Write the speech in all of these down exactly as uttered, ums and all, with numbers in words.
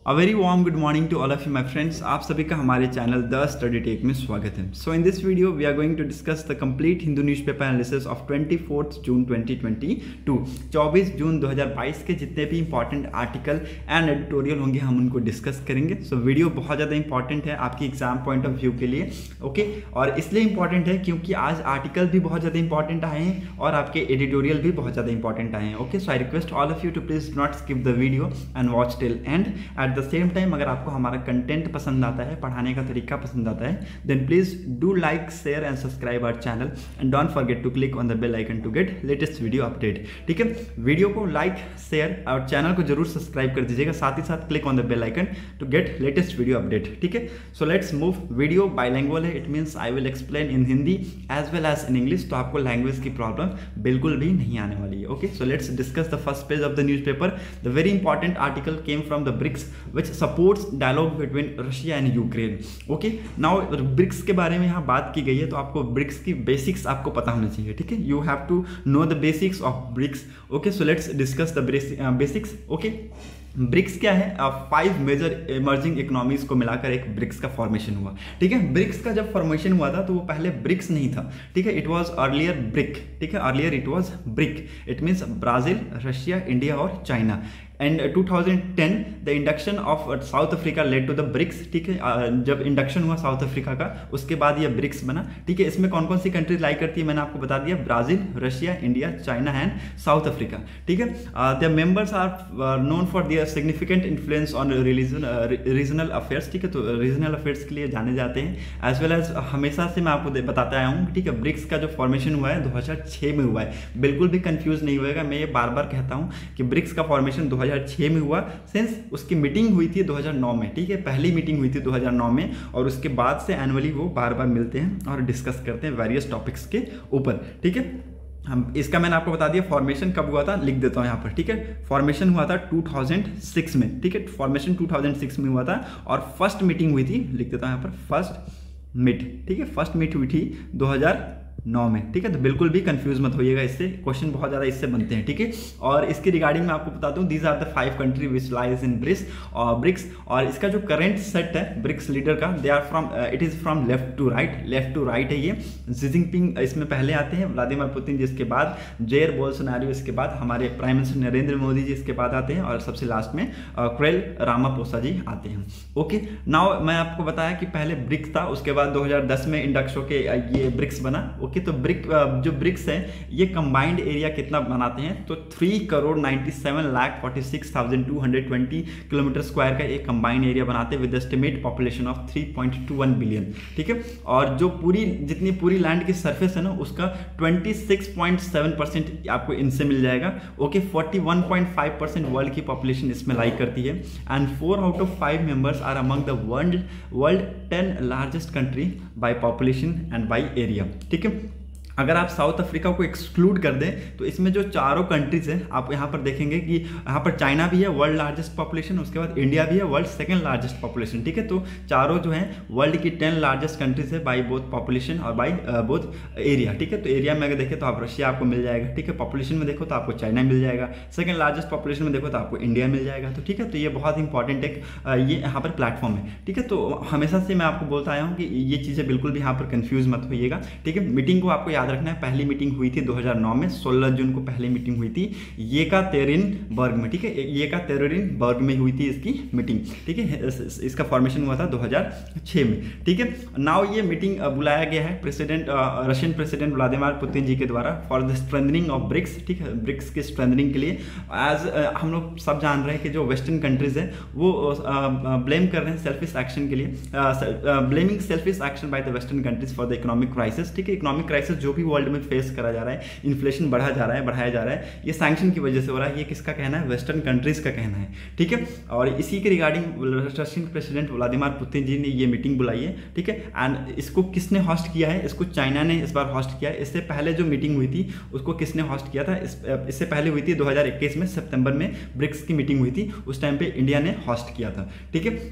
A very warm good morning to all of you my friends. आप सभी का हमारे चैनल द स्टडी टेक में स्वागत है। So in this video we are going to discuss the complete Hindu newspaper analysis of twenty fourth June twenty twenty two. चौबीस जून दो हज़ार बाईस के जितने भी इंपॉर्टेंट आर्टिकल एंड एडिटोरियल होंगे हम उनको डिस्कस करेंगे। सो so, वीडियो बहुत ज़्यादा इंपॉर्टेंट है आपकी एग्जाम पॉइंट ऑफ व्यू के लिए, ओके okay? और इसलिए इंपॉर्टेंट है क्योंकि आज आर्टिकल भी बहुत ज़्यादा इंपॉर्टेंट आए हैं और आपके एडिटोरियल भी बहुत ज़्यादा इंपॉर्टेंट आए हैं। Okay, so I request all of you to please not skip the video and watch till end. At the same time अगर आपको हमारा कंटेंट पसंद आता है, पढ़ाने का तरीका पसंद आता है, then please do like share and subscribe our channel and don't forget to click on the bell icon to get latest video update. ठीक है, वीडियो को लाइक शेयर और चैनल को जरूर सब्सक्राइब कर दीजिएगा, साथ ही साथ click on the bell icon to get latest video update. ठीक है, so let's move. Video bilingual है, it means I will explain in Hindi as well as in English, तो आपको लैंग्वेज की प्रॉब्लम बिल्कुल भी नहीं आने वाली है। Okay, so let's discuss the first page of the newspaper. The very important article came from the BRICS which supports dialogue between Russia and Ukraine. Okay, now BRICS के बारे में यहाँ बात की गई है, तो आपको ब्रिक्स की बेसिक्स आपको पता होना चाहिए। ठीक है, you have to know the basics of BRICS. Okay, so let's discuss the basics. Okay, BRICS क्या है? फाइव मेजर इमर्जिंग इकोनॉमीज को मिलाकर एक ब्रिक्स का फॉर्मेशन हुआ। ठीक है, ब्रिक्स का जब फॉर्मेशन हुआ था तो वो पहले ब्रिक्स नहीं था। ठीक है, इट वाज अर्लियर ब्रिक। ठीक है, earlier it was BRIC. It means Brazil, Russia, India और China. And two thousand ten the induction of South Africa led to the BRICS. ठीक है, जब इंडक्शन हुआ साउथ अफ्रीका का उसके बाद ये ब्रिक्स बना। ठीक है, इसमें कौन कौन सी कंट्रीज लाई करती है मैंने आपको बता दिया, Brazil, Russia, India, China and South Africa. ठीक है, the members are known for their significant influence on religion regional affairs. ठीक है, तो रीजनल अफेयर्स के लिए जाने जाते हैं एज वेल एज हमेशा से मैं आपको बताता आया हूँ। ठीक है, ब्रिक्स का जो फॉर्मेशन हुआ है दो हज़ार छह में हुआ है, बिल्कुल भी कंफ्यूज नहीं होएगा। मैं ये बार बार कहता हूँ कि ब्रिक्स का फॉर्मेशन दो हज़ार छह में हुआ, सिंस उसकी मीटिंग हुई थी दो हज़ार नौ में। ठीक है, पहली मीटिंग हुई थी दो हज़ार नौ में और उसके बाद से एनुअली वो बार बार मिलते हैं और डिस्कस करते हैं वेरियस टॉपिक्स के ऊपर। ठीक है, हम इसका मैंने आपको बता दिया फॉर्मेशन कब हुआ था, लिख देता हूँ यहाँ पर। ठीक है, फॉर्मेशन हुआ था दो हज़ार छह में। ठीक है, फॉर्मेशन दो हज़ार छह में हुआ था और फर्स्ट मीटिंग हुई थी, लिख देता हूँ यहाँ पर, फर्स्ट मीट। ठीक है, फर्स्ट मीट हुई थी दो हज़ार नौ में। ठीक है, तो बिल्कुल भी कंफ्यूज मत होइएगा, इससे क्वेश्चन बहुत ज़्यादा इससे बनते हैं। ठीक है, और इसके रिगार्डिंग मैं आपको बताता हूँ, these are the five country which lies in BRICS और ब्रिक्स। और इसका जो करंट सेट है ब्रिक्स लीडर का, they are from, it is from left to right. Left to right है ये। शी जिनपिंग इसमें पहले आते हैं, व्लादिमीर पुतिन जी इसके बाद, जेयर बोल्सोनारो इसके बाद, हमारे प्राइम मिनिस्टर नरेंद्र मोदी जी इसके बाद आते हैं और सबसे लास्ट में क्रेल रामापोसा जी आते हैं। ओके, नाउ मैं आपको बताया कि पहले ब्रिक्स था, उसके बाद दो हज़ार दस में इंडक्स होके ये ब्रिक्स बना। ओके, तो ब्रिक जो ब्रिक्स है ये कंबाइंड एरिया कितना बनाते हैं, तो three crore ninety seven lakh forty six thousand two hundred twenty kilometre square का एक कंबाइंड एरिया बनाते हैं with estimate population of three point two one billion. ठीक है, और जो पूरी जितनी पूरी लैंड की सरफेस है ना उसका छब्बीस पॉइंट सात परसेंट आपको इनसे मिल जाएगा। ओके, इकतालीस पॉइंट फाइव परसेंट वर्ल्ड की पॉपुलेशन इसमें लाई करती है and four out of five members are among the world world ten largest country by population and by area. ठीक है, अगर आप साउथ अफ्रीका को एक्सक्लूड कर दें तो इसमें जो चारों कंट्रीज हैं आप यहाँ पर देखेंगे कि यहाँ पर चाइना भी है वर्ल्ड लार्जेस्ट पॉपुलेशन, उसके बाद इंडिया भी है वर्ल्ड सेकंड लार्जेस्ट पॉपुलेशन। ठीक है, तो चारों जो हैं वर्ल्ड की टेन लार्जेस्ट कंट्रीज है बाई बोथ पॉपुलेशन और बाई बोथ एरिया। ठीक है, तो एरिया में अगर देखें तो आप रशिया आपको मिल जाएगा। ठीक है, पॉपुलेशन में देखो तो आपको चाइना मिल जाएगा, सेकंड लार्जेस्ट पॉपुलेशन में देखो तो आपको इंडिया मिल जाएगा। तो ठीक है, तो ये बहुत इंपॉर्टेंट एक ये यहाँ पर प्लेटफॉर्म है। ठीक है, तो हमेशा से मैं आपको बोलता आया हूँ कि ये चीज़ें बिल्कुल भी यहाँ पर कन्फ्यूज मत होइएगा। ठीक है, मीटिंग को आपको याद रखना है, पहली मीटिंग हुई थी दो हज़ार नौ में, सोलह जून को पहली मीटिंग हुई थी येकातेरिनबर्ग में। ठीक है, येकातेरिनबर्ग में हुई थी इसकी मीटिंग। ठीक है, इसका फॉर्मेशन हुआ था दो हज़ार छह में। ठीक है, नाउ ये मीटिंग बुलाया गया है president Russian president Vladimir Putin ji के द्वारा for the strengthening of BRICS. ठीक है, ब्रिक्स के स्ट्रेंथनिंग के लिए। एज हम लोग सब जान रहे हैं कि जो वेस्टर्न कंट्रीज है वो ब्लेम कर रहे हैं सेल्फिश एक्शन के लिए, blaming selfish action by the western countries for the economic crisis. ठीक है, इकोनॉमिक क्राइसिस जो भी वर्ल्ड में फेस करा जा रहा है, इन्फ्लेशन बढ़ा जा रहा है, बढ़ाया जा रहा है, ये सैंक्शन की वजह से हो रहा है। ये किसका कहना है? वेस्टर्न कंट्रीज का कहना है। ठीक है, और इसी के regarding Russian president Vladimir Putin ji ने ये मीटिंग बुलाई है। ठीक है, एंड इसको किसने होस्ट किया है? इसको चाइना ने इस बार होस्ट किया है। इससे पहले जो मीटिंग हुई थी उसको किसने होस्ट किया था? इस, इससे पहले हुई थी दो हज़ार इक्कीस में सितंबर में ब्रिक्स की मीटिंग हुई थी, उस टाइम पे इंडिया ने होस्ट किया था। ठीक है,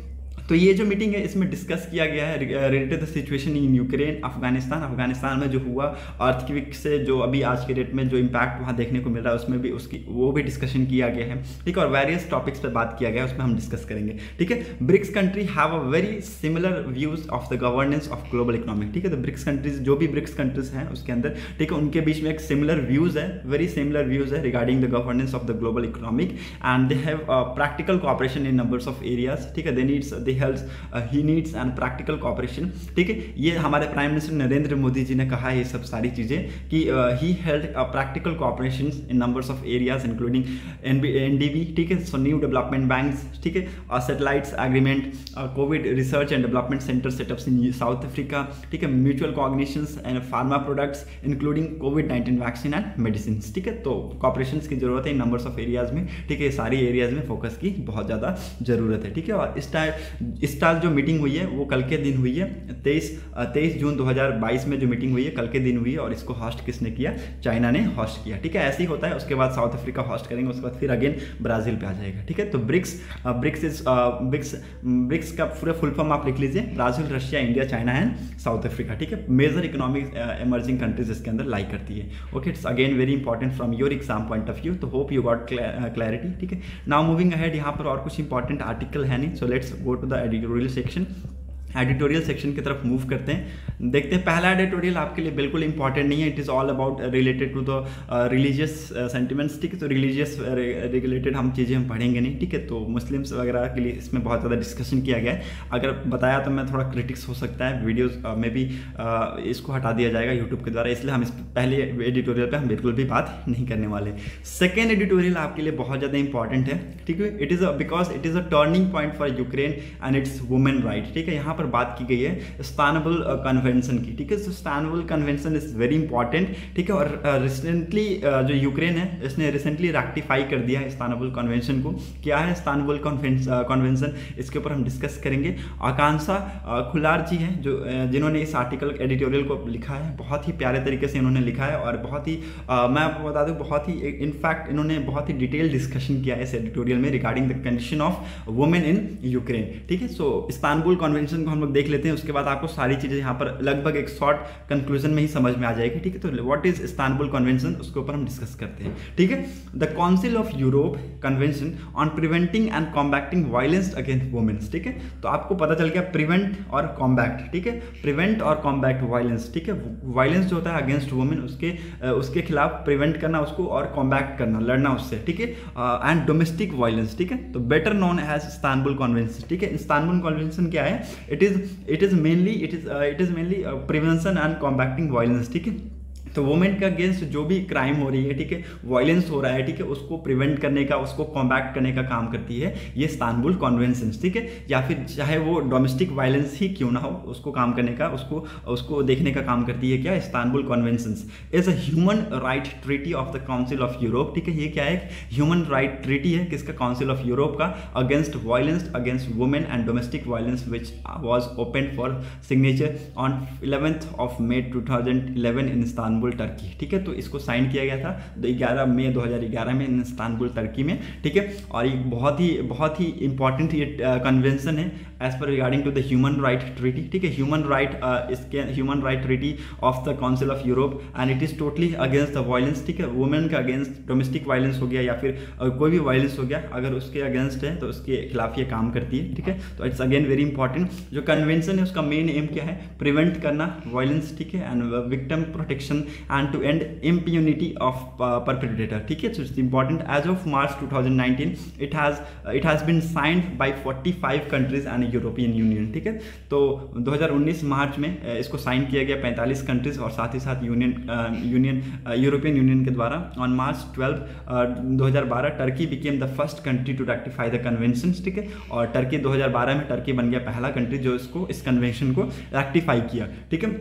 तो ये जो मीटिंग है इसमें डिस्कस किया गया है related the situation in Ukraine, Afghanistan Afghanistan में जो हुआ अर्थक्वेक से जो अभी आज के डेट में जो इम्पैक्ट वहाँ देखने को मिल रहा है उसमें भी उसकी वो भी डिस्कशन किया गया है, ठीक है। और वेरियस टॉपिक्स पे बात किया गया है, उसमें हम डिस्कस करेंगे, ठीक है। BRICS country have a very similar views of the governance of global economic, ठीक है। तो ब्रिक्स कंट्रीज जो भी ब्रिक्स कंट्रीज हैं उसके अंदर, ठीक है, उनके बीच में एक सिमिलर व्यूज है, वेरी सिमिलर व्यूज है regarding the governance of the global economic and they have practical cooperation in numbers of areas, ठीक है। They needs they help he needs and practical cooperation, ठीक है। ये हमारे प्राइम मिनिस्टर नरेंद्र मोदी जी ने कहा है ये सब सारी चीजें कि he held practical cooperation in numbers of areas including NDB, ठीक है, सो न्यू डेवलपमेंट बैंक्स, ठीक है, satellites agreement, COVID research and development centre setups in South Africa, ठीक है, mutual cognitions and pharma products including COVID nineteen vaccine and medicine, ठीक है। तो corporation की जरूरत है इन नंबर्स ऑफ एरियाज में, ठीक है, सारी एरियाज में फोकस की बहुत ज्यादा जरूरत है, ठीक है। और इस टाइम इस टाइम जो मीटिंग हुई है वो कल के दिन हुई है, तेईस तेईस जून दो हज़ार बाईस में जो मीटिंग हुई है कल के दिन हुई है और इसको होस्ट किसने किया? चाइना ने होस्ट किया, ठीक है। ऐसे ही होता है, उसके बाद साउथ अफ्रीका होस्ट करेंगे, उसके बाद फिर अगेन ब्राजील पे आ जाएगा, ठीक है। तो BRICS BRICS is BRICS BRICS का पूरा फुल फॉर्म आप लिख लीजिए, Brazil, Russia, India, China and South Africa, ठीक है। मेजर इकोनॉमिक इमर्जिंग कंट्रीज इसके अंदर लाई करती है, okay. It's again very important from your exam point of view, तो होप यू गॉट क्लैरिटी, ठीक है। नाउ मूविंग अहेड, यहाँ पर और कुछ इंपॉर्टेंट आर्टिकल है नहीं, so let's go to the editorial section. Editorial section की तरफ मूव करते हैं, देखते हैं। पहला एडिटोरियल आपके लिए बिल्कुल इंपॉर्टेंट नहीं है, it is all about related to the religious sentiments, ठीक है। तो रिलीजियस रिलेटेड हम चीज़ें हम पढ़ेंगे नहीं, ठीक है। तो मुस्लिम्स वगैरह के लिए इसमें बहुत ज़्यादा डिस्कशन किया गया है, अगर बताया तो मैं थोड़ा क्रिटिक्स हो सकता है, वीडियोज़ में भी uh, इसको हटा दिया जाएगा यूट्यूब के द्वारा, इसलिए हम इस पहले एडिटोरियल पर हम बिल्कुल भी बात नहीं करने वाले। सेकेंड एडिटोरियल आपके लिए बहुत ज़्यादा इंपॉर्टेंट है, ठीक है। It is because it is a turning point for Ukraine and its women right, ठीक है। यहाँ पर बात की गई है इस्तानबुल कन्वेंशन की, ठीक है। So Istanbul convention is very important, ठीक है। और रिसेंटली uh, uh, जो यूक्रेन है इसने रिसेंटली रेक्टिफाई कर दिया है इस्तानबुल कन्वेंशन को। क्या है इस्तानबुल कन्वेंशन, इसके ऊपर हम डिस्कस करेंगे। आकांक्षा uh, खुलार जी हैं जो uh, जिन्होंने इस आर्टिकल एडिटोरियल को लिखा है, बहुत ही प्यारे तरीके से इन्होंने लिखा है और बहुत ही uh, मैं आपको बता दूं बहुत ही इनफैक्ट इन्होंने बहुत ही डिटेल डिस्कशन किया है इस एडिटोरियल में regarding the condition of women in Ukraine, ठीक है। सो इस्तानबुल कन्वेंशन को हम लोग देख लेते हैं, उसके बाद आपको सारी चीजें यहाँ पर लगभग एक शॉर्ट कंक्लूजन में ही समझ में आ जाएगी, ठीक है। तो व्हाट इज इस्तानबुल कन्वेंशन, उसके ऊपर हम डिस्कस करते हैं, ठीक है। The council of Europe convention on preventing and combating violence against womens, ठीक है। तो आपको पता चल गया प्रिवेंट और कॉम्बैक्ट, ठीक है, प्रिवेंट और कॉम्बैक्ट वायलेंस, ठीक है। वायलेंस जो होता है अगेंस्ट वुमेन, उसके उसके खिलाफ प्रिवेंट करना उसको और कॉम्बैक्ट करना, लड़ना उससे, ठीक है। एंड डोमेस्टिक वायलेंस, ठीक है। तो better known as Istanbul convention, ठीक है। इस्तानबुल कन्वेंशन क्या है? It is it is mainly it is it is mainly prevention and combating violence, ठीक है। तो वुमेन के अगेंस्ट जो भी क्राइम हो रही है, ठीक है, वायलेंस हो रहा है, ठीक है, उसको प्रिवेंट करने का, उसको कॉम्बैक्ट करने का काम करती है ये इस्तानबुल कन्वेंशन, ठीक है। या फिर चाहे वो डोमेस्टिक वायलेंस ही क्यों ना हो, उसको काम करने का, उसको उसको देखने का काम करती है क्या? Istanbul convention is a human right treaty of the council of Europe, ठीक है। ये क्या है? ह्यूमन राइट ट्रीटी है किसका? काउंसिल ऑफ यूरोप का, against violence against women and domestic violence which was open for signature on eleventh of May two thousand eleven in Istanbul Turkey, ठीक है। तो इसको साइन किया गया था ग्यारह मई दो हज़ार ग्यारह में इन इस्तानबुल टर्की में, ठीक है। और ये बहुत ही बहुत ही इंपॉर्टेंट ये कन्वेंशन है as per regarding to the human right treaty, ठीक है। ह्यूमन राइट इसके human right treaty of the council of Europe and it is totally against the violence, ठीक है। वुमेन का अगेंस्ट डोमेस्टिक वायलेंस हो गया या फिर uh, कोई भी वायलेंस हो गया, अगर उसके अगेंस्ट है तो उसके खिलाफ ये काम करती है, ठीक है। तो इट्स अगेन वेरी इंपॉर्टेंट। जो कन्वेंशन है उसका मेन एम क्या है? प्रिवेंट करना वायलेंस, ठीक है, and victim protection and to end impunity of uh, perpetrator, ठीक है। So it's important. As of March twenty nineteen, it has uh, it has been signed by forty-five countries and European Union, ठीक है। तो दो हज़ार उन्नीस मार्च में uh, इसको साइन किया गया पैंतालीस कंट्रीज और साथ ही साथ यूनियन यूनियन यूरोपियन यूनियन के द्वारा। ऑन मार्च ट्वेल्व दो हज़ार बारह Turkey became the first country to rectify the convention, ठीक है। और टर्की दो हज़ार बारह में टर्की बन गया पहला कंट्री जो इसको इस कन्वेंशन को रेक्टिफाई किया, ठीक है।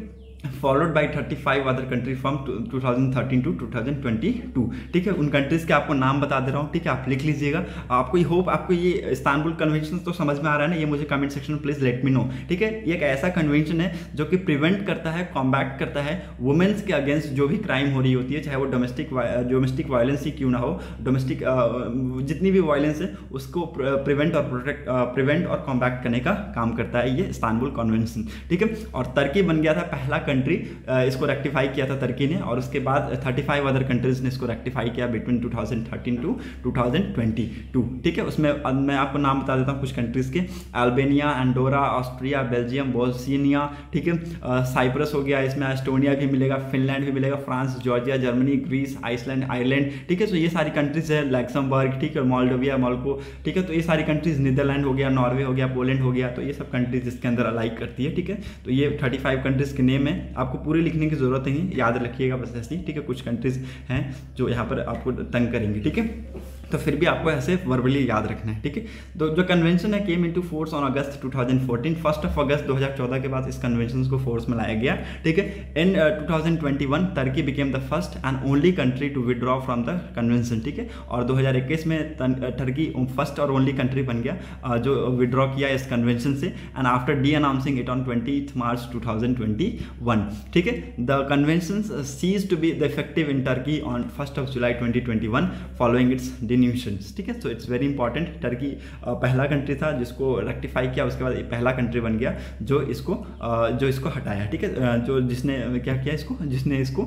Followed by thirty five other country from two thousand thirteen to two thousand twenty two. ठीक है, उन कंट्रीज के आपको नाम बता दे रहा हूँ। ठीक है, आप लिख लीजिएगा। आपको ये होप आपको ये इस्तांबुल कन्वेंशन तो समझ में आ रहा है ना, ये मुझे कमेंट सेक्शन में प्लीज लेट मी नो। ठीक है, ये एक ऐसा कन्वेंशन है जो कि प्रिवेंट करता है, कॉम्बैक्ट करता है वुमेन्स के अगेंस्ट जो भी क्राइम हो रही होती है, चाहे वो डोमेस्टिक डोमेस्टिक वायलेंस ही क्यों ना हो, डोमेस्टिक जितनी भी वायलेंस है उसको प्रिवेंट और प्रोटेक्ट प्रिवेंट और कॉम्बैक्ट करने का काम करता है ये इस्तांबुल कन्वेंशन। ठीक है, और तुर्की बन गया था पहला कंट्री, इसको रेक्टिफाई किया था तुर्की ने, और उसके बाद पैंतीस अदर कंट्रीज ने इसको रेक्टिफाई किया between two thousand thirteen to two thousand twenty two. ठीक है, उसमें मैं आपको नाम बता देता हूँ कुछ कंट्रीज के, Albania, Andorra, Austria, Belgium, Bosnia, ठीक है, साइप्रस हो गया, इसमें एस्टोनिया भी मिलेगा, फिनलैंड भी मिलेगा, France, Georgia, Germany, Greece, Iceland, Ireland. ठीक है, तो ये सारी कंट्रीज है, लैक्समबर्ग, ठीक है, मोल्डोविया, मोल्को, ठीक है, तो ये सारी कंट्रीज, नीदरलैंड हो गया, नॉर्वे हो गया, पोलैंड हो गया, तो ये सब कंट्रीज इसके अंदर अलाइक करती है। ठीक है, तो ये पैंतीस कंट्रीज के नेम है, आपको पूरे लिखने की जरूरत नहीं, याद रखिएगा बस ऐसे ही। ठीक है, कुछ कंट्रीज हैं जो यहाँ पर आपको तंग करेंगे। ठीक है, तो फिर भी आपको ऐसे वर्बली याद रखना है। ठीक है, तो जो कन्वेंशन है came into force on August two thousand fourteen, first of August दो हज़ार चौदह के बाद इस कन्वेंशन को फोर्स में लाया गया। ठीक है, in two thousand twenty one Turkey became the first and only country to withdraw from the convention. ठीक है, और दो हज़ार इक्कीस में तुर्की फर्स्ट और ओनली कंट्री बन गया जो विड्रॉ किया इस कन्वेंशन से, and after the announcing it on twentieth March two thousand twenty one. ठीक है, the convention cease to be the effective in Turkey on first of July twenty twenty one following its denunciations. ठीक है, so it's very important. तुर्की पहला country था जिसको rectify किया, उसके बाद पहला कंट्री बन गया जो इसको जो इसको हटाया। ठीक है, जो जिसने क्या किया इसको, जिसने इसको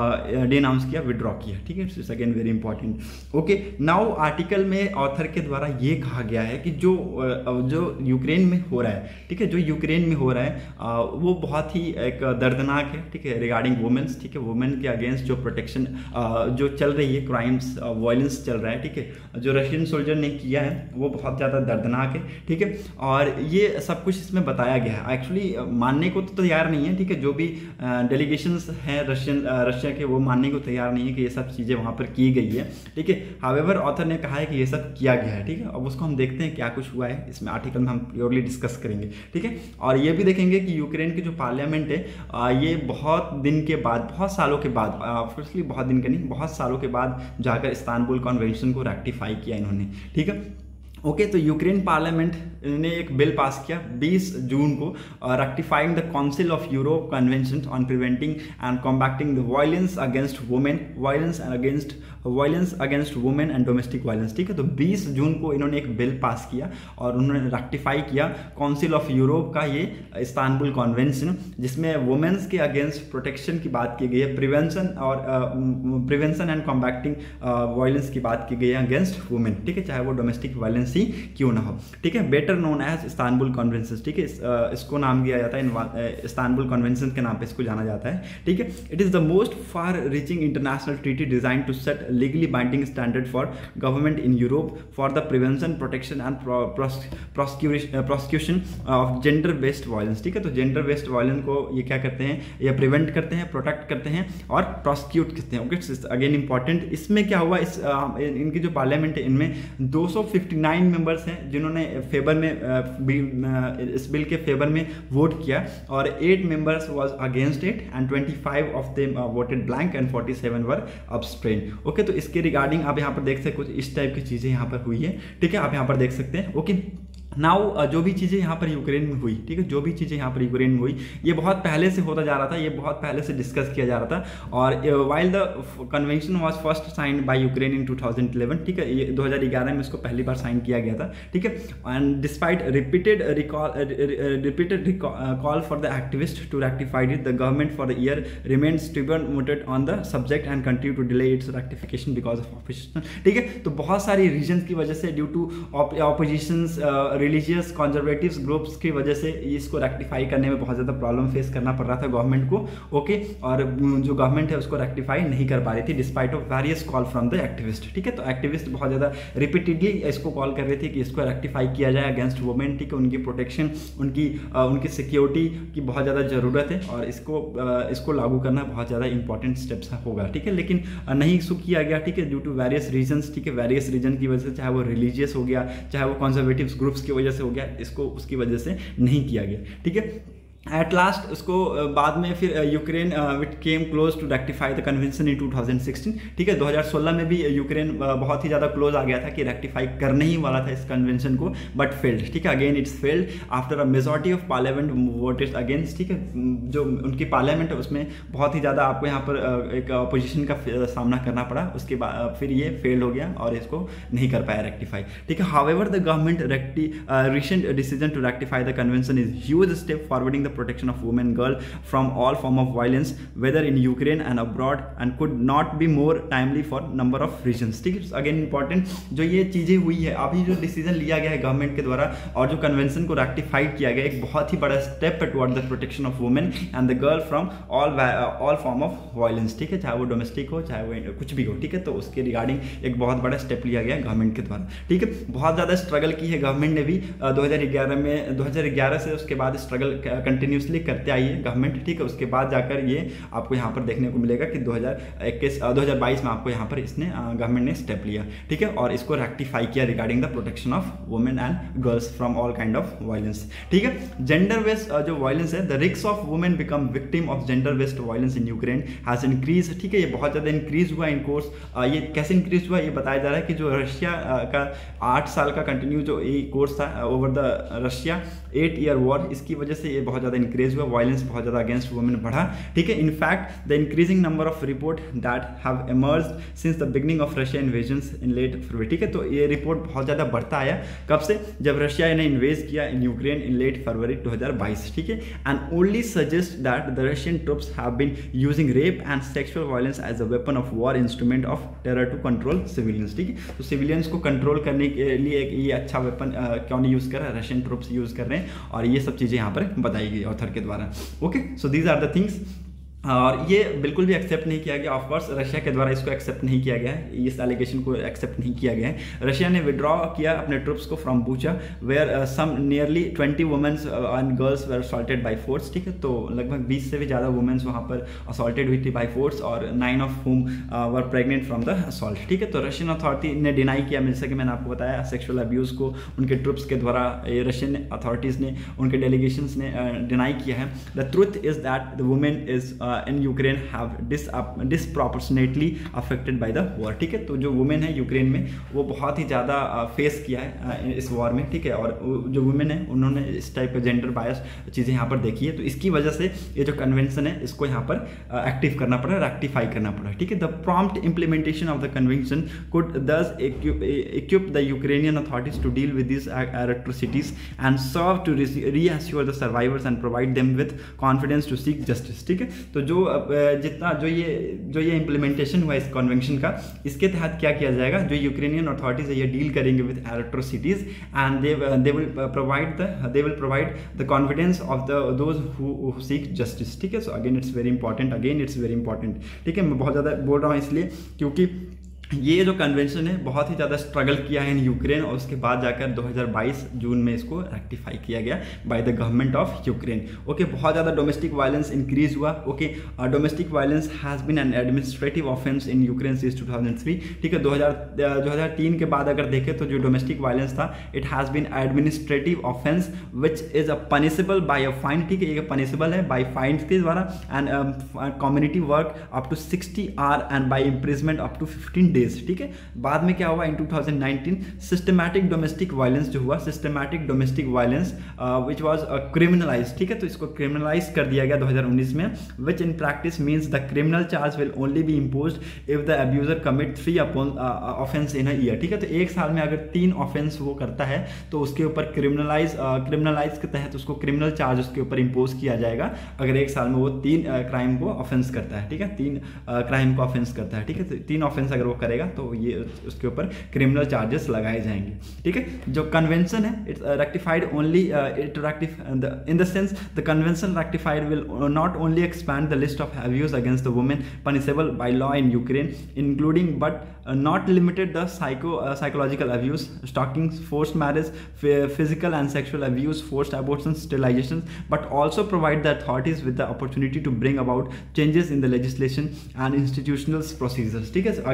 डे अनाउंस किया, विड्रॉ किया। ठीक है, it's again very important. Okay, now article में ऑथर के द्वारा ये कहा गया है कि जो जो यूक्रेन में हो रहा है, ठीक है, जो यूक्रेन में हो रहा है वो बहुत ही एक दर्दनाक है। ठीक है, रिगार्डिंग वुमेन्स, ठीक है, वुमेन के अगेंस्ट जो प्रोटेक्शन जो चल रही है, क्राइम्स वायलेंस चल रहा है। ठीक है, जो रशियन सोल्जर ने किया है वो बहुत ज़्यादा दर्दनाक है। ठीक है, और ये सब कुछ इसमें बताया गया है। एक्चुअली मानने को तो तैयार नहीं है। ठीक है, जो भी डेलीगेशंस हैं रशियन रशिया के, वो मानने को तैयार नहीं है कि ये सब चीज़ें वहाँ पर की गई है। ठीक है, हावेवर ऑथर ने कहा है कि ये सब किया गया है। ठीक है, अब उसको हम देखते हैं क्या कुछ हुआ है, इसमें आर्टिकल में हम प्योरली डिस्कस करेंगे। ठीक है, और ये भी देखेंगे कि यूक्रेन की जो पार्लियामेंट है ये बहुत दिन के बाद, बहुत सालों के बाद, ऑब्वियसली बहुत दिन के नहीं, बहुत सालों के बाद जाकर इस्तांबुल कन्वेंशन को रेक्टिफाई किया इन्होंने। ठीक है, ओके okay, तो यूक्रेन पार्लियामेंट ने एक बिल पास किया बीस जून को, rectifying the council of Europe convention on preventing and combating the violence against women, violence and against violence against women and domestic violence. ठीक है, तो बीस जून को इन्होंने एक बिल पास किया और उन्होंने रेक्टिफाई किया काउंसिल ऑफ यूरोप का ये इस्तांबुल कन्वेंशन, जिसमें वुमेन्स के अगेंस्ट प्रोटेक्शन की बात की गई है, प्रिवेंशन और प्रिवेंशन एंड कॉम्बैक्टिंग वायलेंस की बात की गई है अगेंस्ट वुमेन। ठीक है, चाहे वो डोमेस्टिक वायलेंस ही क्यों ना हो। ठीक है, better known as Istanbul convention. ठीक है, इस, इसको नाम दिया जाता है, इस्तांबुल कन्वेंशन के नाम पे इसको जाना जाता है। ठीक है, it is the most far reaching international treaty design to set legally binding standard for government in Europe for the prevention, protection and prosecution of gender based violence. ठीक है, तो जेंडर बेस्ड वायलेंस को ये क्या करते हैं, ये prevent करते हैं, प्रोटेक्ट करते हैं और प्रोसिक्यूट करते हैं। Okay, again important. इसमें क्या हुआ, इस इनकी जो पार्लियामेंट है इनमें दो सौ फिफ्टी नाइन मेंबर्स हैं जिन्होंने फेवर में इस बिल के फेवर में वोट किया, और eight members was against it and twenty five of them voted blank and forty seven were abstain. Okay, तो इसके रिगार्डिंग आप यहाँ पर देख सकते, कुछ इस टाइप की चीजें यहाँ पर हुई है। ठीक है, आप यहाँ पर देख सकते हैं। ओके, नाउ जो भी चीज़ें यहाँ पर यूक्रेन में हुई, ठीक है, जो भी चीज़ें यहाँ पर यूक्रेन में हुई, ये बहुत पहले से होता जा रहा था, ये बहुत पहले से डिस्कस किया जा रहा था। और while the convention was first signed by Ukraine in two thousand eleven, ठीक है, ये दो हज़ार ग्यारह में इसको पहली बार साइन किया गया था। ठीक है, and despite repeated recall repeated call for the activist to rectified it, the government for the year remains stubborn muted on the subject and continue to delay its rectification because of opposition. ठीक है, तो बहुत सारी reason की वजह से, due to oppositions, religious conservatives groups की वजह से इसको रेक्टिफाई करने में बहुत ज़्यादा प्रॉब्लम फेस करना पड़ रहा था गवर्नमेंट को। ओके, और जो गवर्नमेंट है उसको रेक्टिफाई नहीं कर पा रही थी despite of various call from the activist. ठीक है, तो एक्टिविस्ट बहुत ज़्यादा रिपीटेडली इसको कॉल कर रहे थे कि इसको रेक्टिफाई किया जाए अगेंस्ट वुमेन। ठीक है, उनकी प्रोटेक्शन, उनकी उनकी सिक्योरिटी की बहुत ज़्यादा ज़रूरत है और इसको इसको लागू करना बहुत ज़्यादा इंपॉर्टेंट स्टेप्स होगा। ठीक है, लेकिन नहीं इसको किया गया। ठीक है, ड्यू टू वेरियस रीजन्स। ठीक है, वेरियस रीजन की वजह से, चाहे वो रिलीजियस हो गया, चाहे वो कंजर्वेटिव ग्रुप्स की वजह से हो गया, इसको उसकी वजह से नहीं किया गया। ठीक है, एट लास्ट उसको बाद में फिर Ukraine with came close to rectify the convention in two thousand sixteen, ठीक है। दो हज़ार सोलह में भी यूक्रेन बहुत ही ज़्यादा क्लोज आ गया था कि रेक्टिफाई करने ही वाला था इस कन्वेंशन को, बट फेल्ड, ठीक है। Again it's failed after a majority of parliament voted against, ठीक है। जो उनकी पार्लियामेंट है उसमें बहुत ही ज़्यादा आपको यहाँ पर एक अपोजिशन का सामना करना पड़ा, उसके बाद फिर ये फेल्ड हो गया और इसको नहीं कर पाया रेक्टिफाई, ठीक है। हाउएवर द गवर्नमेंट रेक्टी recent decision to rectify the convention is huge step forwarding protection of women girl from all form of violence whether in Ukraine and abroad and could not be more timely for number of reasons, ठीक है। Again important जो ये चीज़ें हुई है, अभी जो decision लिया गया है गवर्नमेंट के द्वारा और जो कन्वेंशन को रेक्टिफाइड किया गया, एक बहुत ही बड़ा स्टेप है toward the protection of women and the girl from all all form of violence, ठीक है, चाहे वो डोमेस्टिक हो चाहे वो कुछ भी हो, ठीक है। तो उसके रिगार्डिंग एक बहुत बड़ा स्टेप लिया गया गवर्नमेंट के द्वारा, ठीक है। बहुत ज़्यादा स्ट्रगल की है गवर्नमेंट ने भी दो हज़ार ग्यारह में, दो हज़ार ग्यारह से उसके बाद स्ट्रगल कंटिन्यूसली करते आई है गवर्नमेंट, ठीक है। उसके बाद जाकर ये आपको यहाँ पर देखने को मिलेगा कि दो हज़ार इक्कीस दो हज़ार बाईस में आपको यहाँ पर इसने गवर्नमेंट ने स्टेप लिया, ठीक है, और इसको रेक्टिफाई किया regarding the protection of women and girls from all kind of violence, ठीक है। जेंडर बेस्ड जो वायलेंस है, the risk of women become victim of gender based violence in Ukraine has increase, ठीक है। ये बहुत ज़्यादा इंक्रीज हुआ इन कोर्स, ये कैसे इंक्रीज हुआ ये बताया जा रहा है कि जो रशिया का आठ साल का कंटिन्यू जो ये कोर्स था over the Russia eight year war, इसकी वजह से ये बहुत ज़्यादा इंक्रीज हुआ, वायलेंस बहुत ज़्यादा अगेंस्ट वुमेन बढ़ा, ठीक है। In fact the increasing number of report that have emerged since the beginning of Russia invasions in late February, ठीक है। तो ये रिपोर्ट बहुत ज़्यादा बढ़ता आया, कब से, जब रशिया ने इन्वेज किया इन यूक्रेन इन लेट फरवरी दो हज़ार बाईस, ठीक है। And only suggest that the Russian troops have been using rape and sexual violence as a weapon of war, instrument of terror to control civilians, ठीक है। तो सिविलियंस को कंट्रोल करने के लिए एक ये अच्छा वेपन क्यों नहीं यूज़ कर रहा है, रशियन ट्रूप्स यूज़ कर रहे हैं, और ये सब चीज़ें यहाँ पर बताई गई ऑथर के द्वारा, okay. So these are the things, और ये बिल्कुल भी एक्सेप्ट नहीं किया गया, ऑफकोर्स रशिया के द्वारा इसको एक्सेप्ट नहीं किया गया है, इस एलिगेशन को एक्सेप्ट नहीं किया गया है। रशिया ने विड्रॉ किया अपने ट्रूप्स को from Bucha where some nearly twenty womens and girls were assaulted by force, ठीक है। तो लगभग बीस से भी ज़्यादा वुमेन्स वहाँ पर असॉल्टेड हुई थी बाय फोर्स, और nine of whom were pregnant from the assault, ठीक है। तो रशियन अथॉरिटी ने डिनाई किया, जैसे कि मैंने आपको बताया, सेक्सुअल अब्यूज़ को उनके ट्रूप्स के द्वारा रशियन अथॉरिटीज़ ने, उनके डेलीगेशंस ने डिनाई किया है। The truth is that the women is in Ukraine have disproportionately affected by the war, ठीक है। तो जो वुमेन है यूक्रेन में वो बहुत ही ज़्यादा फेस किया है इस वॉर में, ठीक है। और जो वुमेन है उन्होंने इस टाइप का जेंडर बायस चीज़ें यहाँ पर देखी है, तो इसकी वजह से ये जो कन्वेंशन है इसको यहाँ पर एक्टिव करना पड़ा, रेक्टिफाई करना पड़ा, ठीक है। The prompt implementation of the convention could thus equip the Ukrainian authorities to deal with these atrocities and serve to reassure the survivors and provide them with confidence to seek justice, ठीक है। तो जो जितना जो ये जो ये implementation हुआ इस कन्वेंशन का, इसके तहत क्या किया जाएगा, जो यूक्रेनियन अथॉरिटीज है ये डील करेंगे with atrocities and they they will provide the they will provide the confidence of the those who seek justice, ठीक है। So again it's very important, again it's very important, ठीक है। मैं बहुत ज़्यादा बोल रहा हूँ इसलिए क्योंकि ये जो कन्वेंशन है बहुत ही ज़्यादा स्ट्रगल किया है इन यूक्रेन, और उसके बाद जाकर दो हज़ार बाईस जून में इसको रेक्टिफाई किया गया by the government of Ukraine, okay. बहुत ज़्यादा डोमेस्टिक वायलेंस इंक्रीज हुआ, okay. Domestic violence has been an administrative offence in Ukraine since two thousand three, ठीक है। दो हज़ार तीन के बाद अगर देखें तो जो डोमेस्टिक वायलेंस था it has been administrative offence which is a punishable by a fine, ठीक है। ये पनिशेबल है बाय फाइन के द्वारा, and community work up to sixty hour and by imprisonment up to fifteen, ठीक है। बाद में क्या हुआ in two thousand nineteen, systematic domestic violence जो हुआ, systematic domestic violence which was criminalised, ठीक है। तो इसको क्रिमिनलाइज कर दिया गया दो हज़ार उन्नीस में, which in practice means the criminal charge will only be imposed if the abuser commit three upon offence in a year, ठीक है। तो एक साल में अगर तीन ऑफेंस वो करता है तो उसके ऊपर क्रिमिनलाइज क्रिमिनलाइज के तहत उसको क्रिमिनल चार्ज उसके ऊपर इम्पोज किया जाएगा अगर एक साल में वो तीन क्राइम को ऑफेंस करता है, ठीक है। तीन क्राइम को ऑफेंस करता है, ठीक है। तो तीन ऑफेंस अगर वो करेगा तो ये उसके ऊपर क्रिमिनल चार्जेस लगाए जाएंगे, ठीक है। जो कन्वेंशन है it's rectified only it rectified in the sense the convention rectified will not only expand the list of abuse against the women punishable by law in Ukraine including but not limited the psycho uh, psychological abuse, stalking, forced marriage, physical and sexual abuse, forced abortions, sterilizations, but also provide the authorities with the opportunity to bring about changes in the legislation and institutional procedures, ठीक है। Again it's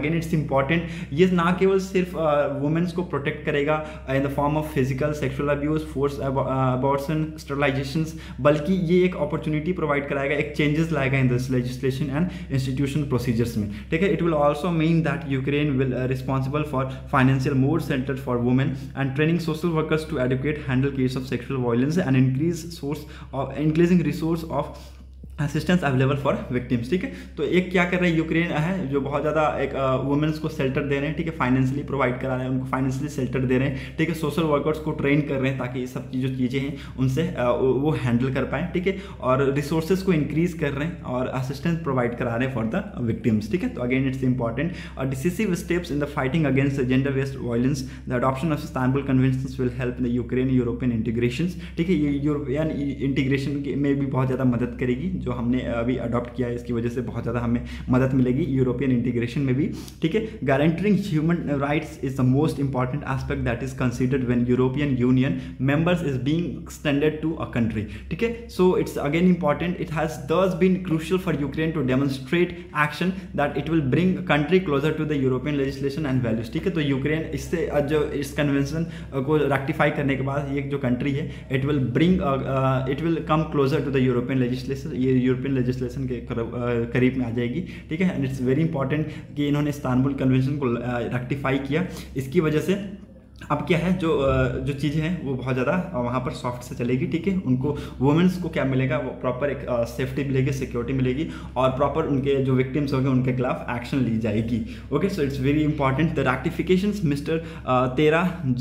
important, ये ना केवल सिर्फ women's को protect करेगा in the form of physical sexual abuse, force abortion, sterilisations, बल्कि ये एक अपॉर्चुनिटी प्रोवाइड कराएगा, एक चेंजेस लाएगा in this legislation and institution procedures में, ठीक है। It will also mean that Ukraine will responsible for financial more centre for women and training social workers to educate handle case of sexual violence and increase source of increasing resource of assistance available for victims, ठीक है। तो एक क्या कर रहे हैं Ukraine है जो बहुत ज़्यादा एक वुमेन्स को शेल्टर दे रहे हैं, ठीक है, फाइनेंशियली प्रोवाइड करा रहे हैं, उनको फाइनेंशियली शेल्टर दे रहे हैं, ठीक है, सोशल वर्कर्स को ट्रेन कर रहे हैं ताकि ये सब जो चीज़ें हैं उनसे वो हैंडल कर पाएँ, ठीक है, और रिसोर्सेज को इंक्रीज कर रहे हैं और असिस्टेंस प्रोवाइड करा रहे हैं फॉर द विक्टिम्स, ठीक है। तो अगेन इट्स इंपॉर्टेंट और decisive steps in the fighting against gender based violence, the adoption of Istanbul conventions will help the Ukraine European integration, ठीक है, ये यूरोपियन इंटीग्रेशन में भी बहुत ज़्यादा मदद करेगी, जो हमने अभी अडॉप्ट किया है इसकी वजह से बहुत ज़्यादा हमें मदद मिलेगी यूरोपियन इंटीग्रेशन में भी, ठीक है। Guaranteeing human rights is the most important aspect that is considered when European Union members is being extended to a country, ठीक है। So it's again important, it has thus been crucial for Ukraine to demonstrate action that it will bring country closer to the European legislation and values, ठीक है। तो Ukraine इससे जो इस convention को rectify करने के बाद ये जो कंट्री है it will bring it will come closer to the European legislation, ये यूरोपियन लेजिस्लेशन के करीब में आ जाएगी, ठीक है। एंड इट्स वेरी इंपॉर्टेंट कि इन्होंने इस्तांबुल कन्वेंशन को रेक्टिफाई किया, इसकी वजह से अब क्या है जो जो चीज़ें हैं वो बहुत ज़्यादा वहाँ पर सॉफ्ट से चलेगी, ठीक है। उनको वुमेन्स को क्या मिलेगा, वो प्रॉपर एक सेफ्टी मिलेगी, सिक्योरिटी मिलेगी और प्रॉपर उनके जो विक्टिम्स होंगे उनके खिलाफ एक्शन ली जाएगी, okay. So it's very important the rectifications mister Tera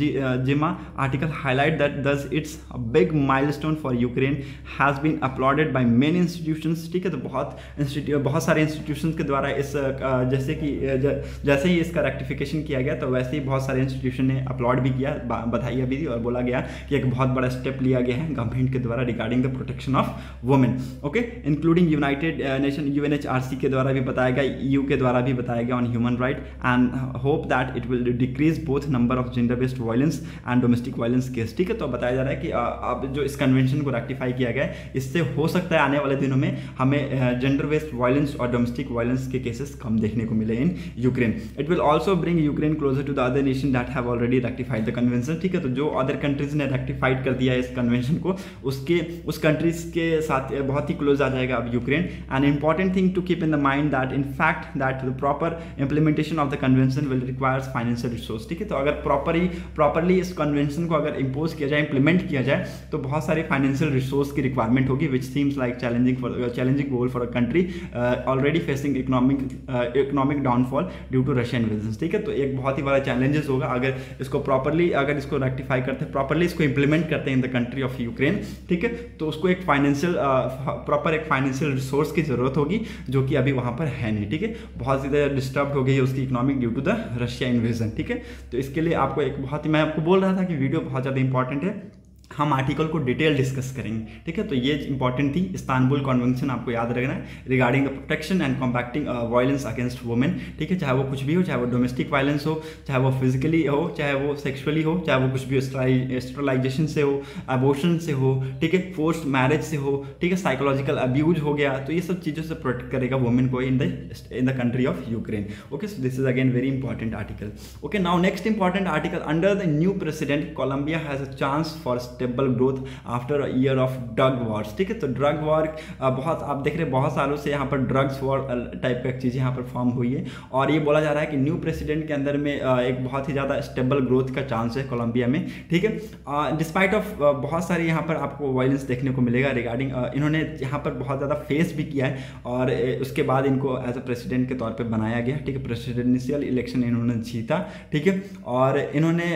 Zima article highlight that thus it's a big milestone for Ukraine has been applauded by many institutions, ठीक है। तो बहुत इंस्टीट्यूट बहुत सारे इंस्टीट्यूशंस के द्वारा इस जैसे कि जैसे ही इसका रेक्टिफिकेशन किया गया तो वैसे ही बहुत सारे इंस्टीट्यूशन ने अपलॉड भी किया, बधाई भी दी और बोला गया कि एक बहुत बड़ा स्टेप लिया गया है गवर्नमेंट के द्वारा regarding the protection of women, okay, including United Nation UNHRC के द्वारा भी बताया गया, ईयू के द्वारा भी बताया गया on human right and hope that it will decrease both number of gender based violence and domestic violence case, ठीक है। तो बताया जा रहा है कि अब जो इस कन्वेंशन को रेक्टिफाई किया गया है इससे हो सकता है आने वाले दिनों में हमें जेंडर बेस्ड वायलेंस और डोमेस्टिक वायलेंस के केसेस कम देखने को मिले in Ukraine. It will also bring Ukraine closer to the other nation that have already rectified the convention, ठीक है। तो जो अदर कंट्रीज ने रेक्टिफाइड कर दिया है इस कन्वेंशन को उसके उस कंट्रीज के साथ बहुत ही क्लोज आ जाएगा अब Ukraine. An important thing to keep in the mind that in fact that the proper implementation of the convention will requires financial resource, ठीक है। तो अगर प्रॉपरली प्रॉपरली इस कन्वेंशन को अगर इम्पोज किया जाए, इंप्लीमेंट किया जाए तो बहुत सारे फाइनेंशियल रिसोर्स की रिक्वायरमेंट होगी which seems like challenging for challenging goal for a country already facing economic economic downfall due to Russian invasion, ठीक है। तो एक बहुत ही बड़ा चैलेंजेस होगा अगर इसको प्रॉपरली अगर इसको रेक्टिफाई करते हैं, प्रॉपरली इसको इंप्लीमेंट करते हैं in the country of Ukraine, ठीक है। तो उसको एक फाइनेंशियल प्रॉपर एक फाइनेंशियल रिसोर्स की जरूरत होगी जो कि अभी वहाँ पर है नहीं, ठीक है। बहुत ज़्यादा डिस्टर्ब हो गई है उसकी economic due to the Russia invasion, ठीक है। तो इसके लिए आपको एक बहुत ही मैं आपको बोल रहा था कि वीडियो बहुत ज़्यादा इंपॉर्टेंट है, हम आर्टिकल को डिटेल डिस्कस करेंगे, ठीक है। तो ये इंपॉर्टेंट थी इस्तांबुल कन्वेंशन, आपको याद रखना है regarding the protection and combating violence against women, ठीक है। चाहे वो कुछ भी हो, चाहे वो डोमेस्टिक वायलेंस हो, चाहे वो फिजिकली हो, चाहे वो सेक्सुअली हो, चाहे वो कुछ भी स्टरलाइजेशन से हो, अबॉर्शन से हो, ठीक है, फोर्स्ड मैरिज से हो, ठीक है, साइकोलॉजिकल अब्यूज हो गया, तो ये सब चीज़ों से प्रोटेक्ट करेगा वुमेन को in the in the country of Ukraine, okay. So this is again very important article, okay. Now next important article, under the new president Colombia has a chance for stable growth after a year of drug wars, ठीक है। तो drug war बहुत आप देख रहे हैं बहुत सालों से यहाँ पर ड्रग्स वॉर टाइप का चीज़ें यहाँ पर फॉर्म हुई है और ये बोला जा रहा है कि न्यू प्रेसिडेंट के अंदर में एक बहुत ही ज़्यादा स्टेबल ग्रोथ का चांस है कोलंबिया में, ठीक है। डिस्पाइट ऑफ बहुत सारी यहाँ पर आपको वायलेंस देखने को मिलेगा रिगार्डिंग इन्होंने यहाँ पर बहुत ज़्यादा फेस भी किया है और उसके बाद इनको एज अ प्रेसिडेंट के तौर पर बनाया गया, ठीक है। प्रेसिडेंशियल इलेक्शन इन्होंने जीता, ठीक है। और इन्होंने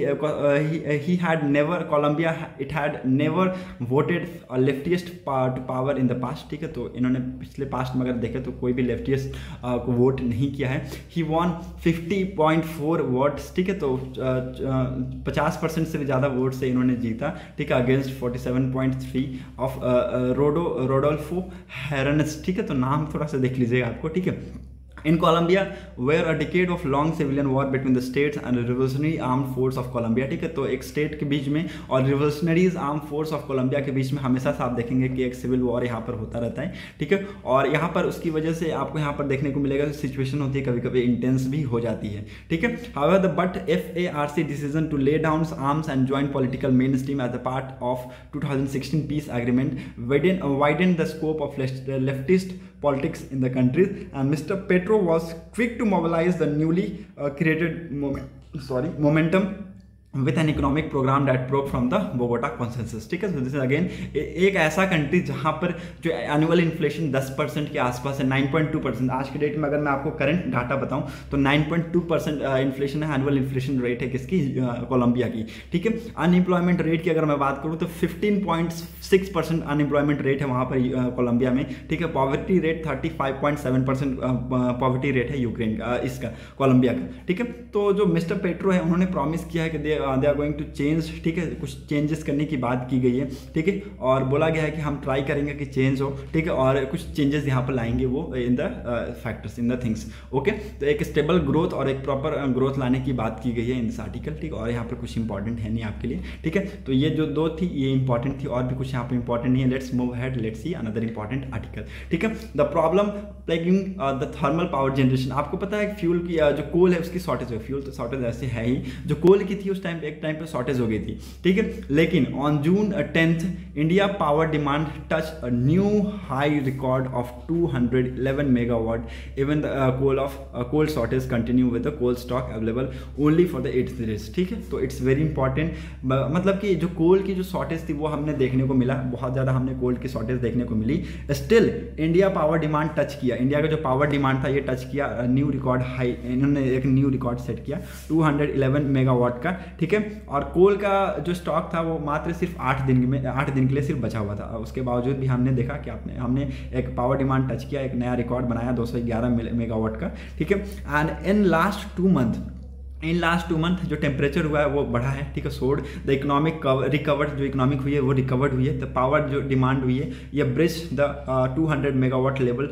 he had never Colombia it had never voted leftist to power in the past, ठीक है। तो इन्होंने पिछले पास्ट में अगर देखें तो कोई भी लेफ्टिस्ट को वोट नहीं किया है। He won fifty point four votes, ठीक है। तो पचास परसेंट से भी ज़्यादा वोट से इन्होंने जीता, ठीक है, against forty seven point three of Rodo Rodolfo Hernandez, ठीक है। तो नाम थोड़ा सा देख लीजिएगा आपको, ठीक है। In Colombia, where a decade of long civilian war between the states and the revolutionary armed force of Colombia, ठीक है, तो एक स्टेट के बीच में और revolutionaries arm force of Colombia के बीच में हमेशा से आप देखेंगे कि एक सिविल वॉर यहाँ पर होता रहता है, ठीक है। और यहाँ पर उसकी वजह से आपको यहाँ पर देखने को मिलेगा सिचुएशन होती है कभी कभी इंटेंस भी हो जाती है, ठीक है। However the but F A R C decision to lay down arms and join political mainstream as a part of two thousand sixteen peace agreement widen the scope of leftist politics in the country, and Mister Petro was quick to mobilize the newly uh, created moment sorry momentum with an economic program that broke from the Bogota consensus, ठीक है। so this is again एक ऐसा country जहाँ पर जो annual inflation दस percent के आसपास है, नाइन पॉइंट टू परसेंट आज के डेट में। अगर मैं आपको करंट डाटा बताऊँ तो nine point two percent inflation है, एनुअल इन्फ्लेशन रेट है किसकी, कोलंबिया की, ठीक है। अनएम्प्लॉयमेंट रेट की अगर मैं बात करूँ तो fifteen point six percent unemployment rate है वहाँ पर कोलंबिया में, ठीक है। Poverty rate thirty five point seven percent poverty rate है यूक्रेन का, इसका कोलंबिया का, ठीक है। तो जो मिस्टर पेट्रो है उन्होंने प्रॉमिस किया है कि they they are going to change, ठीक है, कुछ चेंजेस करने की बात की गई है, ठीक है। और बोला गया है कि हम ट्राई करेंगे कि चेंज हो, ठीक है, और कुछ चेंजेस यहाँ पर लाएंगे वो in the factors, in the things, okay. तो एक स्टेबल ग्रोथ और एक प्रॉपर ग्रोथ लाने की बात की गई है इन दिस आर्टिकल, ठीक है। और यहाँ पर कुछ इंपॉर्टेंट है नहीं आपके लिए, ठीक है। तो ये जो दो थी ये इंपॉर्टेंट थी, और भी कुछ यहाँ पर इंपॉर्टेंट नहीं है। Let's move ahead, let's see another important article, ठीक है। The problem plaguing the thermal power generation, आपको पता है फ्यूल की जो कोल है उसकी शॉर्टेज है, फ्यूल तो शॉर्टेज ऐसे है ही, जो कोल की थी उस टाइम एक टाइम पे शॉर्टेज हो गई थी, ठीक है। लेकिन on June tenth India power demand touch a new high record of two hundred eleven megawatt even the coal of coal shortage continue with the coal stock available only for the eight days, ठीक है। तो it's very important, मतलब कि जो कोल की जो shortage थी वो हमने देखने को मिला, बहुत ज़्यादा हमने कोल की शॉर्टेज देखने को मिली। Still India power demand touch किया, इंडिया का जो पावर डिमांड था ये टच किया न्यू रिकॉर्ड हाई, इन्होंने एक न्यू रिकॉर्ड सेट किया टू हंड्रेड इलेवन मेगावाट का, ठीक है। और कोल का जो स्टॉक था वो मात्र सिर्फ आठ दिन में आठ दिन के लिए सिर्फ बचा हुआ था। उसके बावजूद भी हमने देखा कि आपने हमने एक पावर डिमांड टच किया, एक नया रिकॉर्ड बनाया दो सौ ग्यारह मेगावाट का, ठीक है। And in last two month in last two month जो टेम्परेचर हुआ है वो बढ़ा है, ठीक है। सोड द इकोनॉमिक रिकवर्ड, जो इकोनॉमिक हुई है वो रिकवर्ड हुई है। द पावर जो डिमांड हुई है ये breach the two hundred megawatt level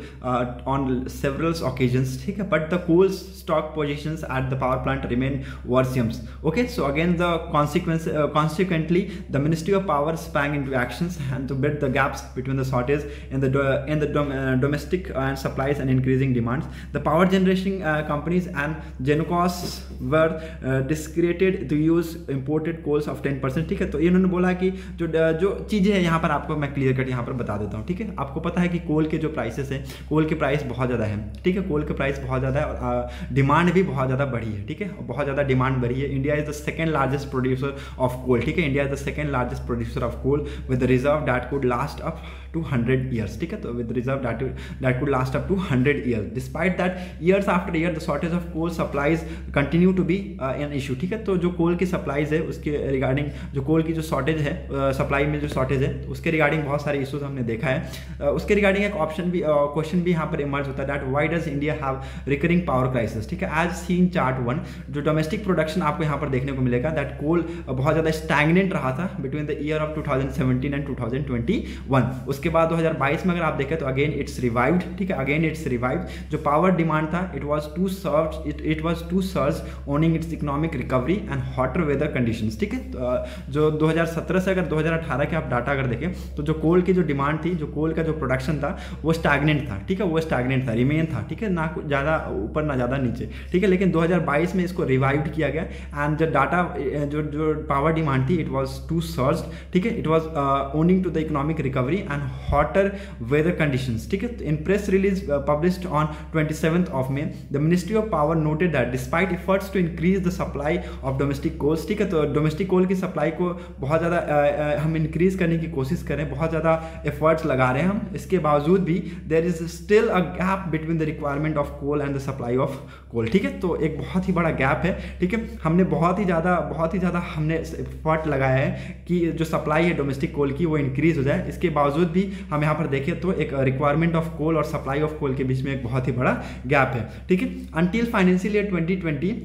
on severals occasions, ठीक है। But the coal stock positions at the power plant remain worrisome, okay. So again the consequence consequently the ministry of power sprang into actions and to bridge the gaps between the shortage in the in the dom, uh, domestic uh, supplies and increasing demands. The power generation uh, companies and Gencos were directed to use imported coals of ten percent, ठीक है। तो इन्होंने बोला कि जो जो चीज़ें हैं यहाँ पर आपको मैं क्लियर कट यहाँ पर बता देता हूँ, ठीक है। आपको पता है कि कोल के जो प्राइसेस हैं, कोल के प्राइस बहुत ज़्यादा है, ठीक है। कोल के प्राइस बहुत ज़्यादा है और डिमांड भी बहुत ज़्यादा बढ़ी है, ठीक है। बहुत ज़्यादा डिमांड बढ़ी है। India is the second largest producer of coal, ठीक है। India is the second largest producer of coal with reserve that could last up to hundred years, ठीक है। तो with reserve that that could last up to hundred years. Despite that years after year the shortage of coal supplies continue to be an issue, ठीक है। तो जो कोल की supplies है उसके रिगार्डिंग, जो कोल की जो शॉर्टेज है, सप्लाई uh, में जो शॉर्टेज है उसके रिगार्डिंग बहुत सारे इशूज हमने देखा है। uh, उसके रिगार्डिंग एक ऑप्शन भी क्वेश्चन uh, भी यहाँ पर इमर्ज होता है, that why does India have recurring power crisis, ठीक है। एज सीन चार्ट वन, जो डोमेस्टिक प्रोडक्शन आपको यहाँ पर देखने को मिलेगा, दैट कोल uh, बहुत ज़्यादा स्टैग्नेंट रहा था between the year of two thousand seventeen and two thousand twenty one. उसके बाद दो हज़ार बाईस में अगर आप देखें तो अगेन इट्स रिवाइव्ड, ठीक है। Again it's revived. जो पावर डिमांड था it was to serve it it was to surge owing its economic recovery and hotter weather conditions, ठीक है। तो जो दो हज़ार सत्रह से अगर दो हज़ार अठारह के आप डाटा अगर देखें तो जो कोल की जो डिमांड थी, जो कोल का जो प्रोडक्शन था वो स्टैग्नेंट था, ठीक है। वो स्टैग्नेंट था, रिमेन था, ठीक है, ना कुछ ज़्यादा ऊपर ना ज़्यादा नीचे, ठीक है। लेकिन दो हज़ार बाईस में इसको रिवाइव्ड किया गया एंड जो डाटा जो जो पावर डिमांड थी इट वाज टू सर्ज, ठीक है। It was owing to the economic recovery and hotter weather conditions, ठीक है। In press release published on twenty seventh of May the ministry of power noted that despite efforts to increase the supply of domestic coals, ठीक है। तो domestic कोल की supply को बहुत ज़्यादा हम इंक्रीज करने की कोशिश करें, बहुत ज़्यादा एफर्ट्स लगा रहे हैं हम, इसके बावजूद भी there is still a gap between the requirement of coal and the supply of coal, ठीक है। तो एक बहुत ही बड़ा गैप है, ठीक है। हमने बहुत ही ज़्यादा बहुत ही ज़्यादा हमने एफर्ट लगाया है कि जो सप्लाई है डोमेस्टिक कोल की वो इंक्रीज हो जाए, इसके बावजूद भी हम यहाँ पर देखें तो एक रिक्वायरमेंट ऑफ कोल और सप्लाई ऑफ कोल के बीच में एक बहुत ही बड़ा गैप है, ठीक है। Until financial year twenty twenty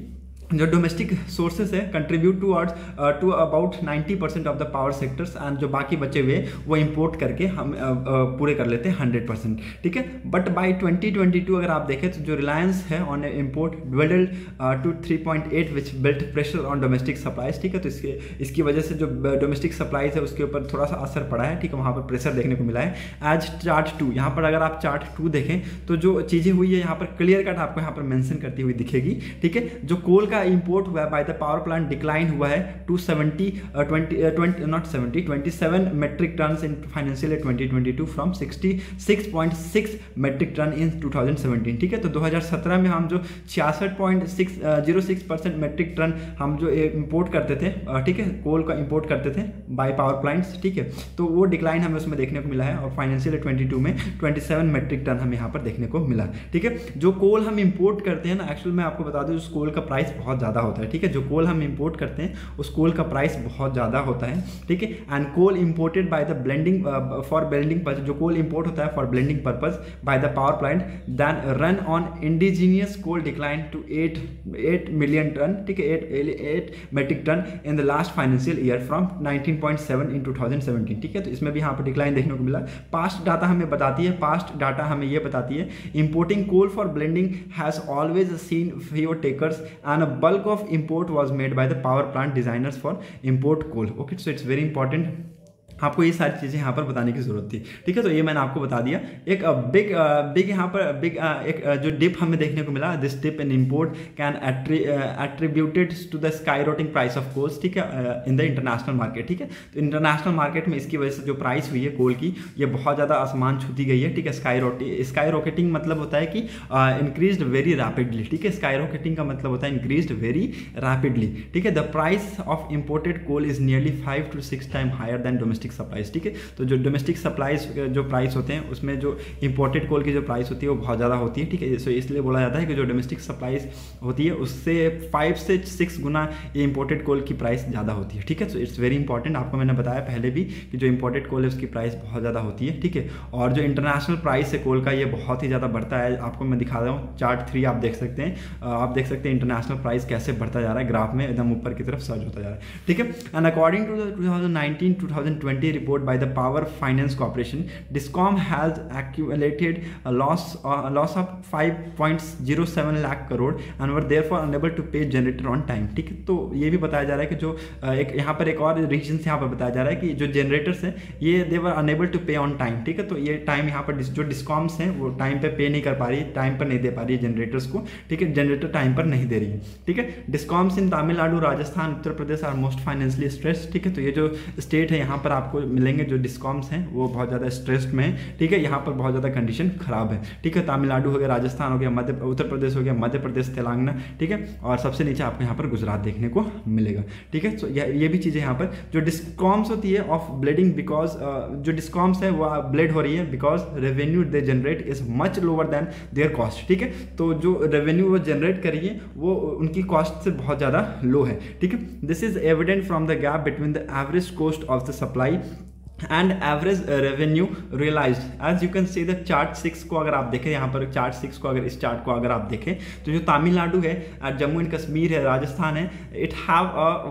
जो डोमेस्टिक सोर्सेस है contribute to to about ninety percent of the power sectors, and जो बाकी बचे हुए वो इंपोर्ट करके हम uh, uh, पूरे कर लेते हैं हंड्रेड परसेंट, ठीक है। But by twenty twenty two अगर आप देखें तो जो रिलायंस है on import dwelled to three point eight which built pressure on domestic supplies, ठीक है। तो इसके इसकी वजह से जो डोमेस्टिक सप्लाईज है उसके ऊपर थोड़ा सा असर पड़ा है, ठीक है, वहाँ पर प्रेशर देखने को मिला है। एज चार्ट टू, यहाँ पर अगर आप चार्ट टू देखें तो जो चीज़ें हुई है यहाँ पर क्लियर कट आपको यहाँ पर मेंशन करती हुई दिखेगी, ठीक है। जो कोल का इंपोर्ट हुआ है by the power plant decline हुआ है to seventy twenty not seventy twenty seven metric tonne in financial year twenty twenty two from sixty six point six metric tonne in two thousand seventeen, ठीक है। तो दो हज़ार सत्रह में हम जो छियासठ point six zero six percent metric tonne हम जो इंपोर्ट करते थे, ठीक है, कोल का इंपोर्ट करते थे बाय पावर प्लांट्स, ठीक है, तो वो डिक्लाइन हमें उसमें देखने को मिला है। और फाइनेंशियल ईयर ट्वेंटी टू में ट्वेंटी सेवन मेट्रिक टन हमें यहाँ पर देखने को मिला, ठीक है। जो कोल हम इंपोर्ट करते हैं ना, एक्चुअल में आपको बता दूं उस कोल का प्राइस बहुत ज़्यादा होता है, ठीक है। जो कोल हम इंपोर्ट करते हैं उस कोल का प्राइस बहुत ज़्यादा होता है, ठीक है। And coal imported by the blending for blending purpose, जो कोल इंपोर्ट होता है for blending purpose by the power plant then run on indigenous coal decline to eight eight million tonne, ठीक है, eight eight metric tonne in the last financial year from nineteen point seven in two thousand seventeen, ठीक है। तो इसमें भी यहाँ पर decline देखने को मिला। पास्ट डाटा हमें बताती है, पास्ट डाटा हमें ये बताती है importing coal for blending has always seen fewer takers and a bulk of import was made by the power plant designers for import coal. Okay, so it's very important. आपको ये सारी चीज़ें यहाँ पर बताने की जरूरत थी, ठीक है। तो ये मैंने आपको बता दिया। एक बिग बिग यहाँ पर बिग एक जो डिप हमें देखने को मिला, this dip in import can attributed to the sky rocketing price of coals, ठीक है, इन द इंटरनेशनल मार्केट, ठीक है। तो इंटरनेशनल मार्केट में इसकी वजह से जो प्राइस हुई है कोल की ये बहुत ज़्यादा आसमान छूती गई है, ठीक है। स्काई रोटिंग स्काई रॉकेटिंग मतलब होता है कि इंक्रीज वेरी रैपिडली, ठीक है। स्काई रॉकेटिंग का मतलब होता है इंक्रीज वेरी रैपिडली, ठीक है। The price of imported coal is nearly five to six time higher than domestic supplies, ठीक है। तो जो डोमेस्टिक सप्लाईज जो प्राइस होते हैं उसमें जो इंपोर्टेड कोल की जो प्राइस होती है वो बहुत ज़्यादा होती है, ठीक है। सो इसलिए बोला जाता है कि जो डोमेस्टिक सप्लाईज होती है उससे फाइव से सिक्स गुना ये इंपोर्टेड कोल की प्राइस ज़्यादा होती है, ठीक है। So it's very important. आपको मैंने बताया पहले भी कि जो इंपोर्टेड कोल है उसकी प्राइस बहुत ज़्यादा होती है, ठीक है। और जो इंटरनेशनल प्राइस है कोल का ये बहुत ही ज़्यादा बढ़ता है। आपको मैं दिखा रहा हूँ चार्ट थ्री, आप देख सकते हैं, आप देख सकते हैं इंटरनेशनल प्राइस कैसे बढ़ता जा रहा है, ग्राफ में एकदम ऊपर की तरफ सर्च होता जा रहा है, ठीक है। And according to the two thousand nineteen two thousand twenty report by the Power Finance Corporation, Discom has accumulated a loss uh, a loss of five point zero seven lakh crore and were therefore unable to pay generator on time, ठीक है। तो ये भी बताया जा रहा है कि जो एक यहाँ पर एक और रीजन यहाँ पर बताया जा रहा है कि जो जनरेटर्स हैं ये they were unable to pay on time, ठीक है। तो ये टाइम यहाँ पर जो डिस्कॉम्स हैं वो टाइम पे पे नहीं कर पा रही है, टाइम पर नहीं दे पा रही है जनरेटर्स को, ठीक है। जनरेटर टाइम पर नहीं दे रही है, ठीक है। Discoms in Tamil Nadu, Rajasthan, Uttar Pradesh are most financially stressed, ठीक है। तो ये जो स्टेट है यहाँ पर आपको मिलेंगे जो डिस्कॉम्स हैं वो बहुत ज़्यादा स्ट्रेस्ड में है, ठीक है। यहाँ पर बहुत ज़्यादा कंडीशन खराब है, ठीक है। तमिलनाडु हो गया, राजस्थान हो गया, मध्य उत्तर प्रदेश हो गया, मध्य प्रदेश, तेलंगाना, ठीक है। और सबसे नीचे आपको यहाँ पर गुजरात देखने को मिलेगा, ठीक है। तो ये भी चीज़ें यहाँ पर जो डिस्कॉम्स होती है ऑफ ब्लेडिंग बिकॉज जो डिस्कॉम्स है वो ब्लेड हो रही है because revenue they generate is much lower than their cost, ठीक है। तो जो रेवेन्यू वो जनरेट करिए वो उनकी कॉस्ट से बहुत ज़्यादा लो है, ठीक है। This is evident from the gap between the average cost of the supply and average revenue realised. As you can see the chart six को अगर आप देखें, यहाँ पर चार्ट सिक्स को अगर इस चार्ट को अगर आप देखें तो जो तमिलनाडु है, जम्मू एंड कश्मीर है, राजस्थान है, it have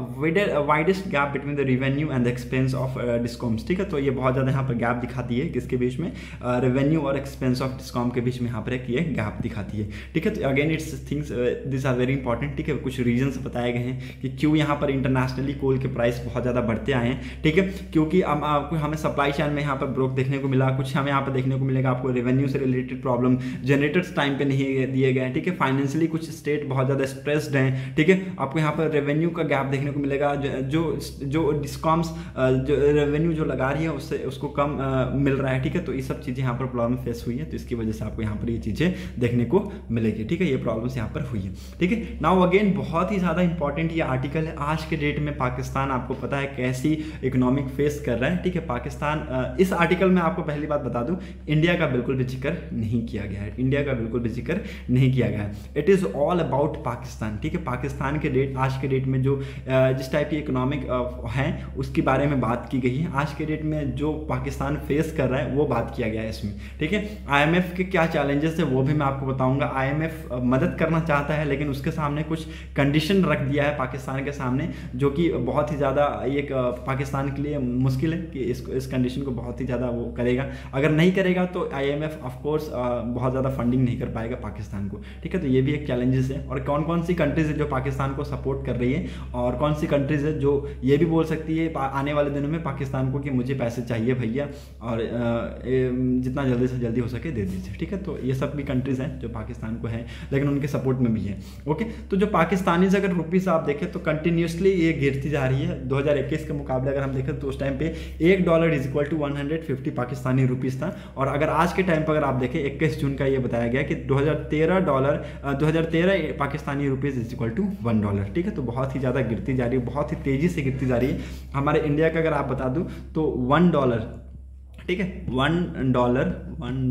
a widest gap between the revenue and the expense of discoms, ठीक है। तो ये बहुत ज़्यादा यहाँ पर गैप दिखाती है किसके बीच में, रेवेन्यू uh, और एक्सपेंस ऑफ डिस्कॉम के बीच में यहाँ पर एक ये गैप दिखाती है, ठीक है। तो again it's things this are very important, ठीक है। कुछ रीजन्स बताए गए हैं कि क्यों यहाँ पर इंटरनेशनली कोल के प्राइस बहुत ज़्यादा बढ़ते आए हैं, ठीक है। क्योंकि अब आपको हमें सप्लाई चेन में यहाँ पर ब्रोक देखने को मिला, कुछ हमें यहाँ पर देखने को मिलेगा आपको रेवेन्यू से रिलेटेड प्रॉब्लम, जनरेटर्स टाइम पे नहीं दिए गए, ठीक है। फाइनेंशियली कुछ स्टेट बहुत ज़्यादा स्ट्रेस्ड हैं, ठीक है। आपको यहाँ पर रेवेन्यू का गैप देखने को मिलेगा, जो जो डिस्कॉम्स जो रेवेन्यू जो लगा रही है उससे उसको कम आ, मिल रहा है, ठीक है। तो ये सब चीज़ें यहाँ पर प्रॉब्लम फेस हुई है, तो इसकी वजह से आपको यहाँ पर ये चीज़ें देखने को मिलेगी, ठीक है। ये प्रॉब्लम्स यहाँ पर हुई है, ठीक है। नाउ अगेन बहुत ही ज़्यादा इंपॉर्टेंट ये आर्टिकल है। आज के डेट में पाकिस्तान आपको पता है कैसी इकोनॉमिक फेस कर रहा है, ठीक है। पाकिस्तान, इस आर्टिकल में आपको पहली बात बता दूं, इंडिया का बिल्कुल भी जिक्र नहीं किया गया है, इंडिया का बिल्कुल भी जिक्र नहीं किया गया है। It is all about Pakistan, ठीक है। पाकिस्तान के डेट आज के डेट में जो जिस टाइप की इकोनॉमिक है उसके बारे में बात की गई है, आज के डेट में जो पाकिस्तान फेस कर रहा है वो बात किया गया है इसमें, ठीक है। आईएमएफ के क्या चैलेंजेस है वो भी मैं आपको बताऊंगा। आईएमएफ मदद करना चाहता है लेकिन उसके सामने कुछ कंडीशन रख दिया है पाकिस्तान के सामने, जो कि बहुत ही ज़्यादा एक पाकिस्तान के लिए मुश्किल है कि इस इस कंडीशन को बहुत ही ज़्यादा वो करेगा। अगर नहीं करेगा तो आईएमएफ ऑफ कोर्स बहुत ज़्यादा फंडिंग नहीं कर पाएगा पाकिस्तान को, ठीक है। तो ये भी एक चैलेंजेस है। और कौन कौन सी कंट्रीज है जो पाकिस्तान को सपोर्ट कर रही है और कौन सी कंट्रीज है जो ये भी बोल सकती है आने वाले दिनों में पाकिस्तान को कि मुझे पैसे चाहिए भैया और जितना जल्दी से जल्दी हो सके दे दीजिए, ठीक है। तो ये सब भी कंट्रीज हैं जो पाकिस्तान को है लेकिन उनके सपोर्ट में भी है, ओके। तो जो पाकिस्तानी अगर रुपीस आप देखें तो कंटिन्यूसली ये गिरती जा रही है। दो हज़ार इक्कीस के मुकाबले अगर हम देखें तो उस टाइम पे एक dollar is equal to one hundred fifty Pakistani rupees था। और अगर आज के टाइम पर अगर आप देखें इक्कीस जून का ये बताया गया कि दो हज़ार तेरह डॉलर दो हज़ार तेरह Pakistani rupees is equal to one dollar, ठीक है। तो बहुत ही ज़्यादा गिरती जा रही है, बहुत ही तेज़ी से गिरती जा रही है। हमारे इंडिया का अगर आप बता दूं तो वन डॉलर, ठीक है, one dollar one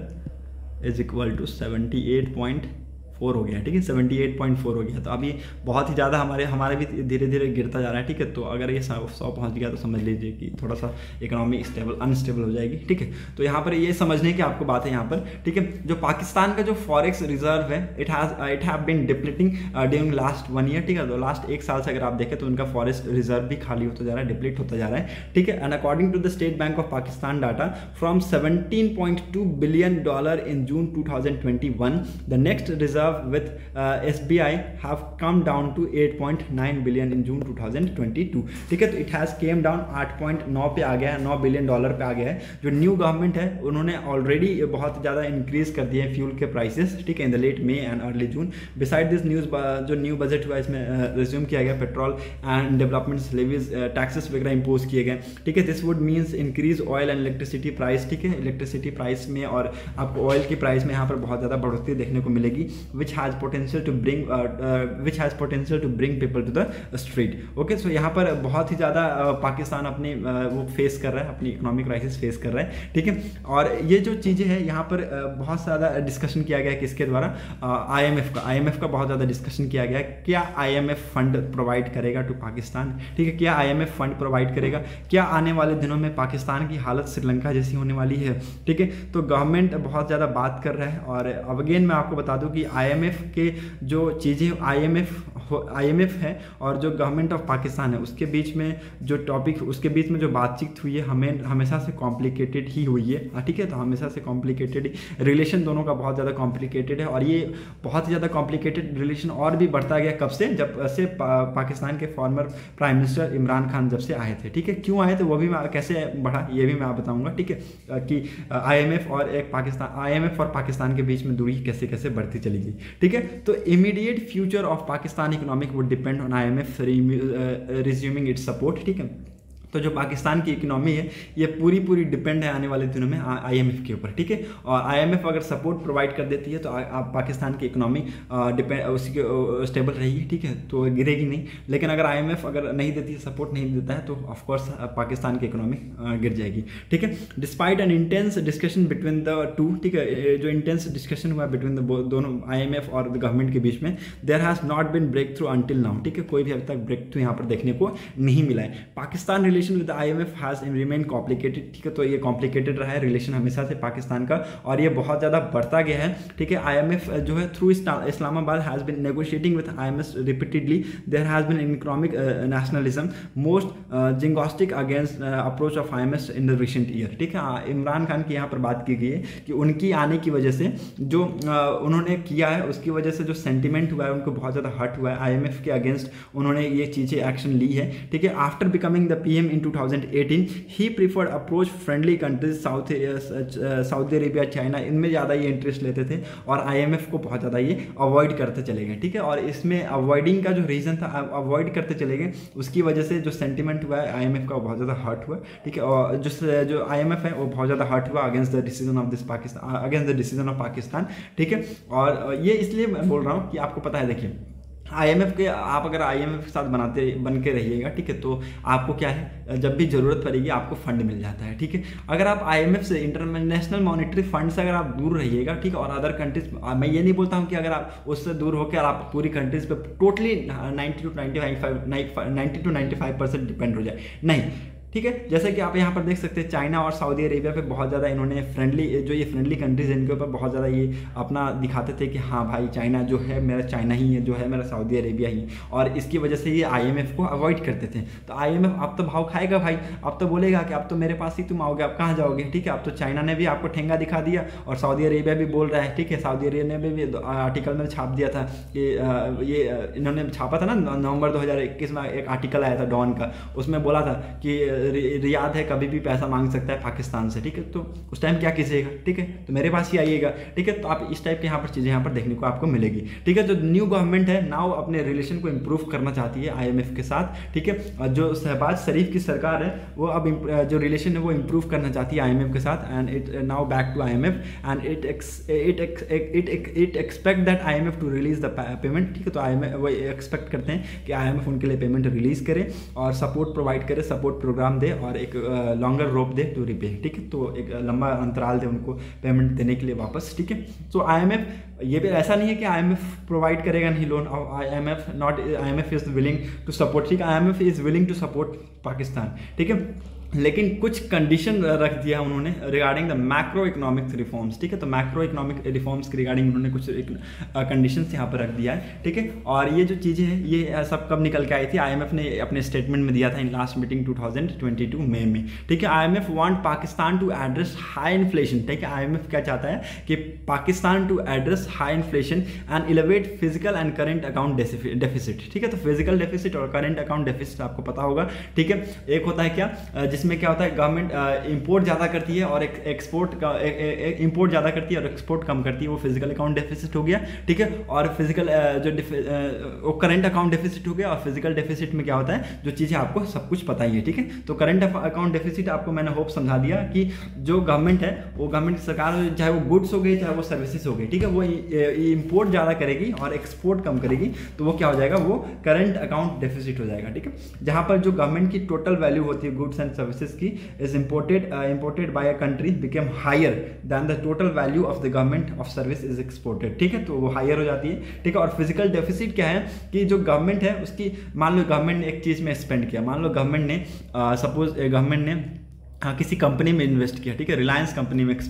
dollar is equal to seventy eight point four हो गया, ठीक है, सेवेंटी एट पॉइंट फोर हो गया। तो अभी बहुत ही ज़्यादा हमारे हमारे भी धीरे धीरे गिरता जा रहा है, ठीक है। तो अगर ये सौ सौ पहुँच गया तो समझ लीजिए कि थोड़ा सा इकोनॉमी स्टेबल अनस्टेबल हो जाएगी, ठीक है। तो यहाँ पर ये समझने की आपको बात है यहाँ पर, ठीक है। जो पाकिस्तान का जो फॉरेक्स रिजर्व है it has it have been depleting during last one year, ठीक है। तो लास्ट एक साल से अगर आप देखें तो उनका फॉरेस्ट रिजर्व भी खाली होता जा रहा है, डिप्लीट होता जा रहा है, ठीक है। And according to the state bank of Pakistan data from seventeen point two billion dollar in June two thousand twenty one, the next reserve with S B I have come down to eight point nine billion in June two thousand twenty two, ठीक है। तो it has came down आठ पॉइंट नौ पे आ गया है, नौ बिलियन डॉलर पे आ गया है। जो न्यू गवर्नमेंट है उन्होंने ऑलरेडी बहुत ज़्यादा इंक्रीज कर दिए हैं फ्यूल के प्राइसेस, ठीक है, in the late May and early June. Beside this news जो न्यू बजट हुआ इसमें रिज्यूम किया गया petrol and development levies taxes वगैरह इम्पोज किए गए, ठीक है। This would means increase oil and electricity price, ठीक है। इलेक्ट्रिसिटी प्राइस में और आपको ऑयल की प्राइस में यहाँ पर बहुत ज़्यादा बढ़ोतरी देखने को मिलेगी, which has potential to bring which has potential to bring people to the street, okay. So यहाँ पर बहुत ही ज़्यादा uh, पाकिस्तान अपनी uh, वो फेस कर रहा है, अपनी इकोनॉमिक क्राइसिस फेस कर रहा है, ठीक है। और ये जो चीज़ें हैं यहाँ पर uh, बहुत ज़्यादा डिस्कशन किया गया है किसके द्वारा, आईएमएफ का आईएमएफ का बहुत ज़्यादा डिस्कशन किया गया है। क्या आईएमएफ फंड प्रोवाइड करेगा टू पाकिस्तान, ठीक है। क्या आईएमएफ फंड प्रोवाइड करेगा, क्या आने वाले दिनों में पाकिस्तान की हालत श्रीलंका जैसी होने वाली है, ठीक है। तो गवर्नमेंट बहुत ज़्यादा बात कर रहा है। और अब अगेन मैं आपको बता दूं कि आईएमएफ के जो चीज़ें आईएमएफ आईएमएफ है और जो गवर्नमेंट ऑफ पाकिस्तान है उसके बीच में जो टॉपिक उसके बीच में जो बातचीत हुई है हमें हमेशा से कॉम्प्लिकेटेड ही हुई है, ठीक है। तो हमेशा से कॉम्प्लिकेटेड रिलेशन दोनों का बहुत ज़्यादा कॉम्प्लिकेटेड है। और ये बहुत ही ज़्यादा कॉम्प्लिकेटेड रिलेशन और भी बढ़ता गया कब से, जब से पा, पाकिस्तान के former prime minister Imran Khan जब से आए थे, ठीक है। क्यों आए थे वो भी मैं कैसे बढ़ा ये भी मैं आप बताऊँगा, ठीक है, कि आईएमएफ और एक पाकिस्तान आईएमएफ और पाकिस्तान के बीच में दूरी कैसे कैसे बढ़ती चली गई, ठीक है। तो immediate future of Pakistan economic would depend on IMF resuming its support, ठीक है। तो जो पाकिस्तान की इकोनॉमी है ये पूरी पूरी डिपेंड है आने वाले दिनों में आईएमएफ के ऊपर, ठीक है। और आईएमएफ अगर सपोर्ट प्रोवाइड कर देती है तो आप पाकिस्तान की इकोनॉमी डिपेंड उसकी स्टेबल रहेगी, ठीक है, तो गिरेगी नहीं। लेकिन अगर आईएमएफ अगर नहीं देती है, सपोर्ट नहीं देता है, तो ऑफकोर्स पाकिस्तान की इकोनॉमी गिर जाएगी, ठीक है। Despite an intense discussion between the two, ठीक है, जो इंटेंस डिस्कशन हुआ बिटवीन द दोनों आईएमएफ और गवर्नमेंट के बीच में, there has not been breakthrough until now, ठीक है। कोई भी अभी तक ब्रेक थ्रू यहाँ पर देखने को नहीं मिला है। Pakistan with IMF has remain complicated, ठीक है। तो ये कॉम्प्लिकेटेड रहा है रिलेशन हमेशा से पाकिस्तान का और ये बहुत ज़्यादा बढ़ता गया है, ठीक है। आईएमएफ जो है through Islamabad has been negotiating with IMF repeatedly, there has been economic nationalism most jingoistic against approach of IMF in the recent year, ठीक है। इमरान खान की यहाँ पर बात की गई है कि उनकी आने की वजह से जो उन्होंने किया है उसकी वजह से जो सेंटिमेंट हुआ है उनको बहुत ज़्यादा हर्ट हुआ है। आईएमएफ के अगेंस्ट उन्होंने ये चीज़ें एक्शन ली है, ठीक है। After becoming the PM in two thousand eighteen he preferred approach friendly countries south Saudi Arabia, China, इनमें ज़्यादा ये इंटरेस्ट लेते थे और आईएमएफ को बहुत ज़्यादा ये अवॉइड करते चले गए, ठीक है। और इसमें अवॉइडिंग का जो रीज़न था, अवॉइड करते चले गए, उसकी वजह से जो सेंटिमेंट हुआ है आईएमएफ का बहुत ज़्यादा हर्ट हुआ, ठीक है। और जो जो आईएमएफ है वो बहुत ज़्यादा हर्ट हुआ against the decision of this Pakistan against the decision of Pakistan, ठीक है। और ये इसलिए मैं बोल रहा हूँ कि आपको पता है, देखिए आईएमएफ के आप अगर आईएमएफ के साथ बनाते बन के रहिएगा, ठीक है, तो आपको क्या है, जब भी ज़रूरत पड़ेगी आपको फंड मिल जाता है, ठीक है। अगर आप आईएमएफ से, इंटरनेशनल मॉनेटरी फंड से अगर आप दूर रहिएगा, ठीक है, और अदर कंट्रीज, मैं ये नहीं बोलता हूँ कि अगर आप उससे दूर होकर आप पूरी कंट्रीज पे totally ninety two ninety five ninety two ninety five percent depend हो जाए, नहीं, ठीक है। जैसे कि आप यहाँ पर देख सकते हैं चाइना और सऊदी अरेबिया पे बहुत ज़्यादा इन्होंने फ्रेंडली, जो ये फ्रेंडली कंट्रीज हैं इनके ऊपर बहुत ज़्यादा ये अपना दिखाते थे कि हाँ भाई चाइना जो है मेरा चाइना ही है, जो है मेरा सऊदी अरेबिया ही, और इसकी वजह से ये आईएमएफ को अवॉइड करते थे। तो आईएमएफ अब तो भाव खाएगा भाई, अब तो बोलेगा कि अब तो मेरे पास ही तुम आओगे, आप कहाँ जाओगे, ठीक है। अब तो चाइना ने भी आपको ठेंगा दिखा दिया और सऊदी अरेबिया भी बोल रहा है, ठीक है। सऊदी अरेबिया ने भी आर्टिकल में छाप दिया था कि ये इन्होंने छापा था ना, नवंबर दो हज़ार इक्कीस में एक आर्टिकल आया था डॉन का, उसमें बोला था कि रियाद कभी भी पैसा मांग सकता है पाकिस्तान से, ठीक है। तो उस टाइम क्या कीजिएगा, ठीक है, तो मेरे पास ही आइएगा, ठीक है। तो आप इस टाइप के यहाँ पर चीज़ें यहाँ पर देखने को आपको मिलेगी, ठीक है। जो न्यू गवर्नमेंट है नाउ अपने रिलेशन को इम्प्रूव करना चाहती है आईएमएफ के साथ, ठीक है। जो शहबाज शरीफ की सरकार है वो अब जो रिलेशन है वो इम्प्रूव करना चाहती है आईएमएफ के साथ, and it now back to IMF and it it it it expect that IMF to release the payment, ठीक है। तो आईएमएफ वो एक्सपेक्ट करते हैं कि आईएमएफ उनके लिए पेमेंट रिलीज करे और सपोर्ट प्रोवाइड करे, सपोर्ट प्रोग्राम दे और एक लॉन्गर रोप दे टू रिपे, ठीक है। तो एक लंबा अंतराल दे उनको पेमेंट देने के लिए वापस, ठीक है। तो आईएमएफ ये भी ऐसा नहीं है कि आईएमएफ प्रोवाइड करेगा नहीं loan, IMF not IMF is willing to support, ठीक है। IMF is willing to support Pakistan, ठीक है। लेकिन कुछ कंडीशन रख दिया उन्होंने regarding the macro economic reforms, ठीक है। तो मैक्रो इकोनॉमिक रिफॉर्म्स के रिगार्डिंग उन्होंने कुछ कंडीशंस यहाँ पर रख दिया है, ठीक है। और ये जो चीज़ें हैं ये सब कब निकल के आई थी, आईएमएफ ने अपने स्टेटमेंट में दिया था in last meeting two thousand twenty two May में, ठीक है। IMF want Pakistan to address high inflation, ठीक है। आईएमएफ क्या चाहता है कि Pakistan to address high inflation and elevate physical and current account deficit, ठीक है। तो फिजिकल डेफिसिट और करेंट अकाउंट डेफिसिट आपको पता होगा, ठीक है। एक होता है क्या, जिसमें क्या होता है गवर्नमेंट इंपोर्ट ज़्यादा करती है और एक्सपोर्ट का इंपोर्ट ज़्यादा करती है और एक्सपोर्ट कम करती है, वो फिजिकल अकाउंट डेफिसिट हो गया, ठीक है। और फिजिकल जो वो करंट अकाउंट डेफिसिट हो गया। और फिजिकल डेफिसिट में क्या होता है, जो चीज़ें आपको सब कुछ पता ही है, ठीक है। तो करंट अकाउंट डेफिसिट आपको मैंने होप समझा दिया कि जो गवर्नमेंट है वो गवर्नमेंट की सरकार, चाहे वो गुड्स हो गई चाहे वो सर्विसेज हो गई, ठीक है, वो इंपोर्ट ज़्यादा करेगी और एक्सपोर्ट कम करेगी, तो वो क्या हो जाएगा, वो करंट अकाउंट डेफिसिट हो जाएगा, ठीक है। जहाँ पर जो गवर्नमेंट की टोटल वैल्यू होती है गुड्स एंड सर्विसेज की is imported uh, imported by a country became higher than the total value of the government of service is exported, ठीक है। तो वो हायर हो जाती है, ठीक है। और फिजिकल डेफिसिट क्या है कि जो गवर्नमेंट है उसकी, मान लो गवर्नमेंट ने एक चीज़ में स्पेंड किया, मान लो गवर्नमेंट ने सपोज गवर्नमेंट ने हाँ किसी कंपनी में इन्वेस्ट किया, ठीक है, रिलायंस कंपनी में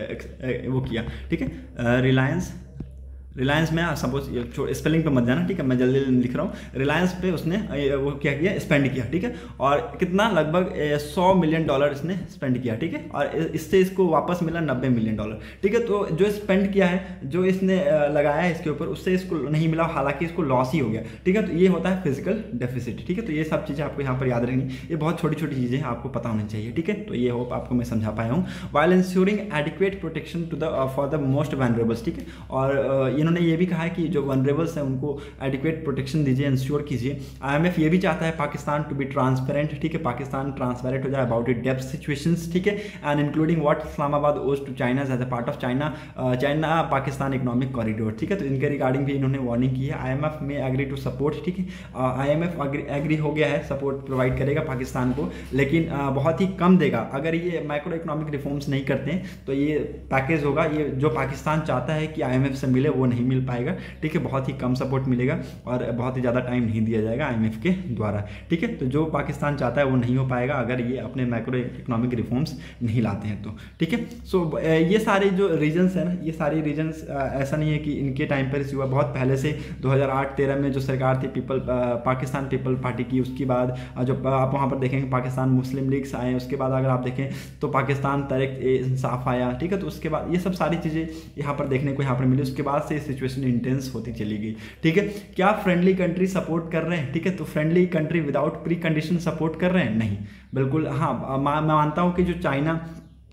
वो किया, ठीक है, रिलायंस रिलायंस में सपोज स्पेलिंग पे मत जाना, ठीक है, मैं जल्दी जल्दी लिख रहा हूँ। रिलायंस पे उसने वो क्या किया, स्पेंड किया, ठीक है। और कितना, लगभग सौ मिलियन डॉलर इसने स्पेंड किया, ठीक है। और इससे इसको वापस मिला नब्बे मिलियन डॉलर, ठीक है। तो जो स्पेंड किया है, जो इसने लगाया है इसके ऊपर, उससे इसको नहीं मिला, हालांकि इसको लॉस ही हो गया, ठीक है। तो ये होता है फिजिकल डेफिसिट, ठीक है। तो ये सब चीज़ें आपको यहाँ पर याद रखनी, ये बहुत छोटी छोटी चीज़ें आपको पता होनी चाहिए, ठीक है। तो ये होप आपको मैं समझा पाया हूँ। While ensuring adequate protection to the for the most vulnerables, ठीक है। और इन्होंने ये भी कहा है कि जो वनरेबल्स हैं उनको एडिक्वेट प्रोटेक्शन दीजिए, इंश्योर कीजिए। आईएमएफ ये भी चाहता है पाकिस्तान टू बी ट्रांसपेरेंट, ठीक है, पाकिस्तान ट्रांसपेरेंट हो जाए अबाउट इट डेप्थ सिचुएशंस, ठीक है, and including what Islamabad owes to China as a part of China China Pakistan economic corridor, ठीक है। तो इनके रिगार्डिंग भी इन्होंने वार्निंग की है। आईएमएफ में एग्री टू सपोर्ट, ठीक है, आईएमएफ एग्री हो गया है, सपोर्ट प्रोवाइड करेगा पाकिस्तान को, लेकिन uh, बहुत ही कम देगा। अगर ये माइक्रो इकोनॉमिक रिफॉर्म्स नहीं करते हैं तो ये पैकेज होगा, ये जो पाकिस्तान चाहता है कि आईएमएफ से मिले वो नहीं मिल पाएगा, ठीक है। बहुत ही कम सपोर्ट मिलेगा और बहुत ही ज़्यादा टाइम नहीं दिया जाएगा आईएमएफ के द्वारा, ठीक है। तो जो पाकिस्तान चाहता है वो नहीं हो पाएगा अगर ये अपने मैक्रो इकोनॉमिक रिफॉर्म्स नहीं लाते हैं तो, ठीक है। सो ये सारे जो रीजन्स हैं ना, ये सारे रीजन्स ऐसा नहीं है कि इनके टाइम पर हुआ, बहुत पहले से दो हज़ार आठ तेरह में जो सरकार थी पीपल पाकिस्तान पीपल पार्टी की, उसके बाद जो आप वहाँ पर देखेंगे पाकिस्तान मुस्लिम लीग्स आए, उसके बाद अगर आप देखें तो पाकिस्तान तहरीक इंसाफ आया, ठीक है। तो उसके बाद ये सब सारी चीज़ें यहाँ पर देखने को यहाँ पर मिली, उसके बाद से सिचुएशन इंटेंस होती चली गई, ठीक है। क्या फ्रेंडली कंट्री सपोर्ट कर रहे हैं, ठीक है। तो friendly country without precondition support कर रहे हैं, नहीं, बिल्कुल। हाँ, मैं मानता हूँ कि जो चाइना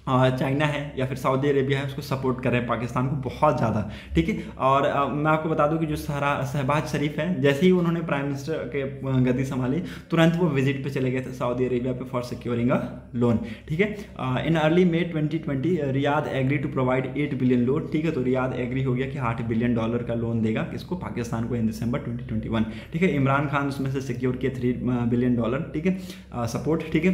चाइना है या फिर सऊदी अरेबिया है उसको सपोर्ट कर रहे हैं पाकिस्तान को बहुत ज़्यादा, ठीक है। और आ, मैं आपको बता दूं कि जो शहबाज शरीफ है, जैसे ही उन्होंने प्राइम मिनिस्टर के गद्दी संभाली तुरंत वो विजिट पे चले गए थे सऊदी अरेबिया पे फॉर सिक्योरिंग अ लोन, ठीक है। In early May twenty twenty Riyadh agree to provide eight billion loan, ठीक है। तो रियाद एग्री हो गया कि आठ बिलियन डॉलर का लोन देगा किसको, पाकिस्तान को in December twenty twenty one, ठीक है। इमरान खान उसमें से सिक्योर किए थ्री बिलियन डॉलर, ठीक है, सपोर्ट, ठीक है।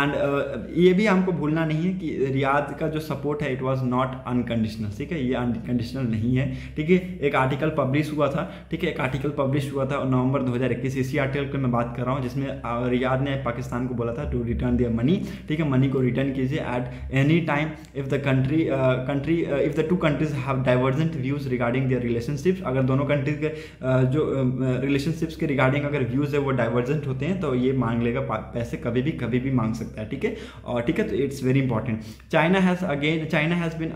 एंड ये भी हमको भूलना नहीं है कि रियाद का जो सपोर्ट है इट वाज नॉट अनकंडीशनल, ठीक है, ये अनकंडीशनल नहीं है, ठीक है। एक आर्टिकल पब्लिश हुआ था, ठीक है, एक आर्टिकल पब्लिश हुआ था नवंबर दो हज़ार इक्कीस, इसी आर्टिकल की मैं बात कर रहा हूँ जिसमें रियाद ने पाकिस्तान को बोला था टू रिटर्न दियर मनी, ठीक है, मनी को रिटर्न कीजिए at any time if the country country if the two countries have divergent views regarding their relationships, अगर दोनों कंट्रीज के uh, जो रिलेशनशिप्स uh, के रिगार्डिंग अगर व्यूज है वो डाइवर्जेंट होते हैं तो ये मांग लेगा पैसे, कभी भी कभी भी मांग सकता है, ठीक है। और ठीक है, तो it's very important. China has again China has been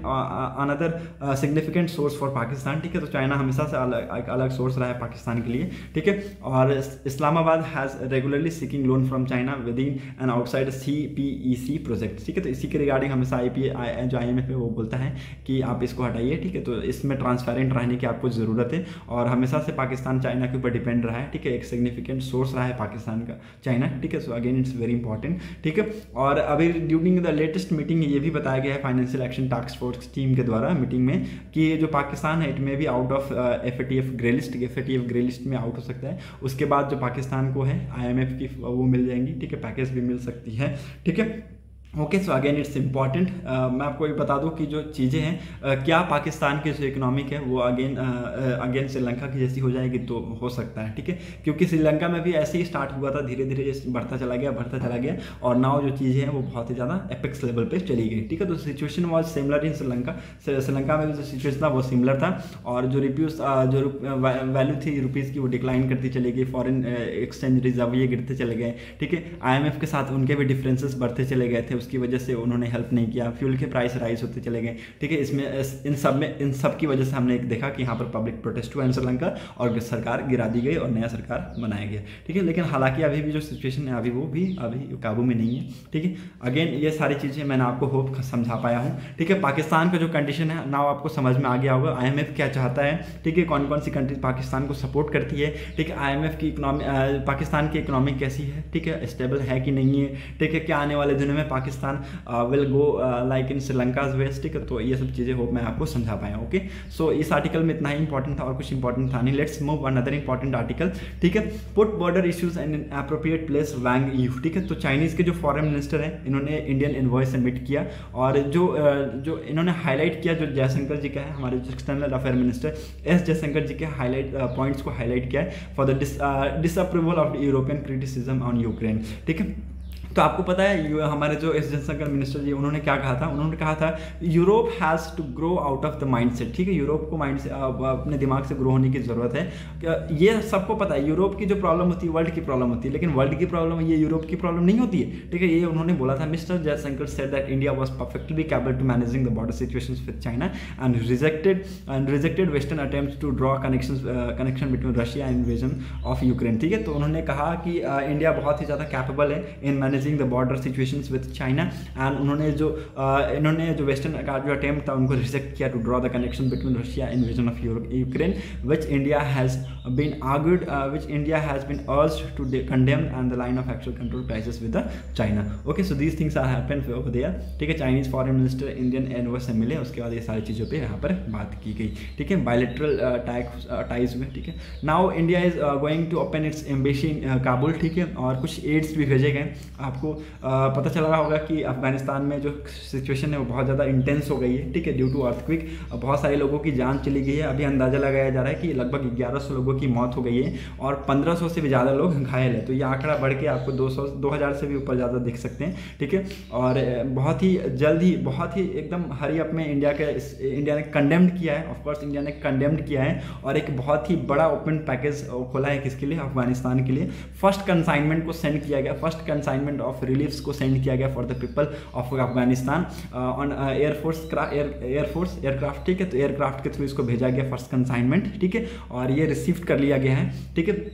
another significant source for Pakistan, ठीक है। तो चाइना हमेशा से अलग एक अलग सोर्स रहा है पाकिस्तान के लिए, ठीक है। और Islamabad has regularly seeking loan from China within and outside C P E C project, ठीक है। तो इसी के रिगार्डिंग हमेशा आई पी जो आई एम एफ है वो बोलता है कि आप इसको हटाइए, ठीक है। तो इसमें ट्रांसपेरेंट रहने की आपको ज़रूरत है और हमेशा से पाकिस्तान चाइना के ऊपर डिपेंड रहा है, ठीक है। एक सिग्निफिकेंट सोर्स रहा है पाकिस्तान का चाइना, ठीक है। So again it's very important, ठीक है। और अभी ड्यूरिंग द लेटेस्ट मीटिंग ये भी बताया गया है financial action task force team के द्वारा मीटिंग में कि जो पाकिस्तान है इट में भी out of F A T F grey list F A T F grey list में आउट हो सकता है। उसके बाद जो पाकिस्तान को है आई एम एफ की वो मिल जाएंगी, ठीक है, पैकेज भी मिल सकती है, ठीक है। Okay, so again it's important. मैं आपको ये बता दूं कि जो चीज़ें हैं uh, क्या पाकिस्तान की जो इकोनॉमिक है वो अगेन अगेन श्रीलंका की जैसी हो जाएगी तो हो सकता है, ठीक है, क्योंकि श्रीलंका में भी ऐसे ही स्टार्ट हुआ था, धीरे धीरे बढ़ता चला गया बढ़ता चला गया और नाउ जो चीज़ें हैं वो बहुत ही ज़्यादा एपेक्स लेवल पे चली गई, ठीक है। तो situation was similar in Sri Lanka Sri Lanka में जो सिचुएशन था वो सिमिलर था और जो रिप्यूज जो वैल्यू थी रुपीज़ की वो डिक्लाइन करती चली गई, फॉरेन एक्सचेंज रिजर्व ये गिरते चले गए, ठीक है। आई एम एफ के साथ उनके भी डिफरेंसेस बढ़ते चले गए थे, उसकी वजह से उन्होंने हेल्प नहीं किया, फ्यूल के प्राइस राइज होते चले गए, ठीक है। इसमें इन सब में इन सब की वजह से हमने एक देखा कि यहाँ पर पब्लिक प्रोटेस्ट हुआ इन श्रीलंका और सरकार गिरा दी गई और नया सरकार बनाया गया, ठीक है। लेकिन हालांकि अभी भी जो सिचुएशन है अभी वो भी अभी काबू में नहीं है, ठीक है। अगेन ये सारी चीज़ें मैंने आपको होप समझा पाया हूँ, ठीक है। पाकिस्तान का जो कंडीशन है ना आपको समझ में आ गया होगा, आई एम एफ क्या चाहता है, ठीक है, कौन कौन सी कंट्रीज पाकिस्तान को सपोर्ट करती है, ठीक है। आई एम एफ की इकोनॉमी पाकिस्तान की इकोनॉमी कैसी है, ठीक है, स्टेबल है कि नहीं है, ठीक है, क्या आने वाले दिनों में Pakistan will go like in Sri Lanka's west, ठीक है। तो ये सब चीज़ें होप मैं आपको समझा पाया, ओके। सो इस आर्टिकल में इतना ही इंपॉर्टेंट था और कुछ इंपॉर्टेंट था नहीं। Let's move another important article, ठीक है। Put border issues and appropriate place Wang Yi, ठीक है। तो चाइनीज़ के जो फॉरेन मिनिस्टर हैं इन्होंने इंडियन एनवॉय सबमिट किया और जो जो इन्होंने हाईलाइट किया जो जयशंकर जी का है, हमारे external affair minister S Jaishankar ji के हाईलाइट पॉइंट्स को हाईलाइट किया है for the disapproval of the European criticism on Ukraine, ठीक है। तो आपको पता है हमारे जो एस जयशंकर मिनिस्टर जी उन्होंने क्या कहा था, उन्होंने कहा था Europe has to grow out of the mindset, ठीक है। यूरोप को माइंड से अपने दिमाग से ग्रो होने की ज़रूरत है। ये सबको पता है यूरोप की जो प्रॉब्लम होती है वर्ल्ड की प्रॉब्लम होती है, लेकिन वर्ल्ड की प्रॉब्लम ये यूरोप की प्रॉब्लम नहीं होती है, ठीक है। ये उन्होंने बोला था। Mister Jaishankar said that India was perfectly capable to managing the border situations with China and rejected and rejected western attempts to draw connection connection between Russia and invasion of Ukraine, ठीक है। तो उन्होंने कहा कि इंडिया बहुत ही ज़्यादा capable है in managing the border situation with China and उन्होंने जो uh, इन्होंने जो वेस्टर्न का जो अटेम्प्ट था उनको रिजेक्ट किया to draw the connection between Russia invasion of Ukraine which India has been argued which India has been urged to condemn and the line of actual control crisis with the China, okay. So these things are happen over there, ठीक है। Chinese foreign minister Indian envoy से मिले, उसके बाद ये सारी चीज़ों पे यहाँ पर बात की गई, ठीक है। बायलैटरल टाइज हुए, ठीक है। Now India is going to open its embassy in Kabul, ठीक है। और कुछ एड्स भी भेजे गए। आपको uh, पता चल रहा होगा कि अफगानिस्तान में जो सिचुएशन है वो बहुत ज़्यादा इंटेंस हो गई है, ठीक है, ड्यू टू अर्थक्वेक। बहुत सारे लोगों की जान चली गई है। अभी अंदाज़ा लगाया जा रहा है कि लगभग ग्यारह सौ लोगों की मौत हो गई है और पंद्रह सौ से भी ज़्यादा लोग घायल हैं। तो ये आंकड़ा बढ़ के आपको दो सौ दो हज़ार से भी ऊपर ज़्यादा देख सकते हैं, ठीक है। और बहुत ही जल्द ही बहुत ही एकदम हरी अप में इंडिया के इंडिया ने कंडेम्ड किया है, ऑफकोर्स इंडिया ने कंडेम्ड किया है और एक बहुत ही बड़ा ओपन पैकेज खोला है किसके लिए, अफगानिस्तान के लिए। फर्स्ट कंसाइनमेंट को सेंड किया गया, फर्स्ट कंसाइनमेंट ऑफ रिलीफ्स को सेंड किया गया for the people of Afghanistan on air force air force aircraft, ठीक है। तो एयरक्राफ्ट के थ्रू इसको भेजा गया फर्स्ट कंसाइनमेंट, ठीक है, और ये रिसीव कर लिया गया है, ठीक है।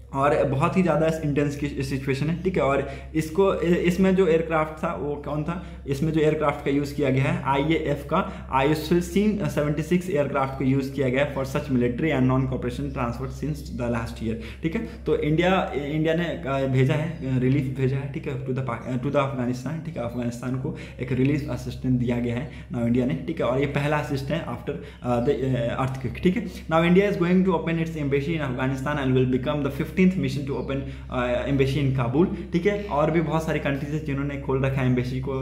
और बहुत ही ज़्यादा इंटेंस की सिचुएशन है, ठीक है। और इसको इसमें जो एयरक्राफ्ट था वो कौन था, इसमें जो एयरक्राफ्ट का यूज़ किया गया है आई ए एफ का आईएसएल सेवेंटी सिक्स एयरक्राफ्ट को यूज़ किया गया है for such military and non cooperation transport since the last year, ठीक है। तो इंडिया इंडिया ने भेजा है, रिलीफ भेजा है, ठीक है, to the to the Afghanistan, ठीक है। अफगानिस्तान को एक रिलीफ असिस्टेंस दिया गया है नाउ इंडिया ने, ठीक है। और ये पहला असिस्ट है आफ्टर द अर्थक्वेक, ठीक है। Now India is going to open its embassy in Afghanistan and will become the fifteenth mission to open embassy in Kabul, ठीक है। और भी बहुत सारी कंट्रीज है जिन्होंने खोल रखा है एम्बेसी को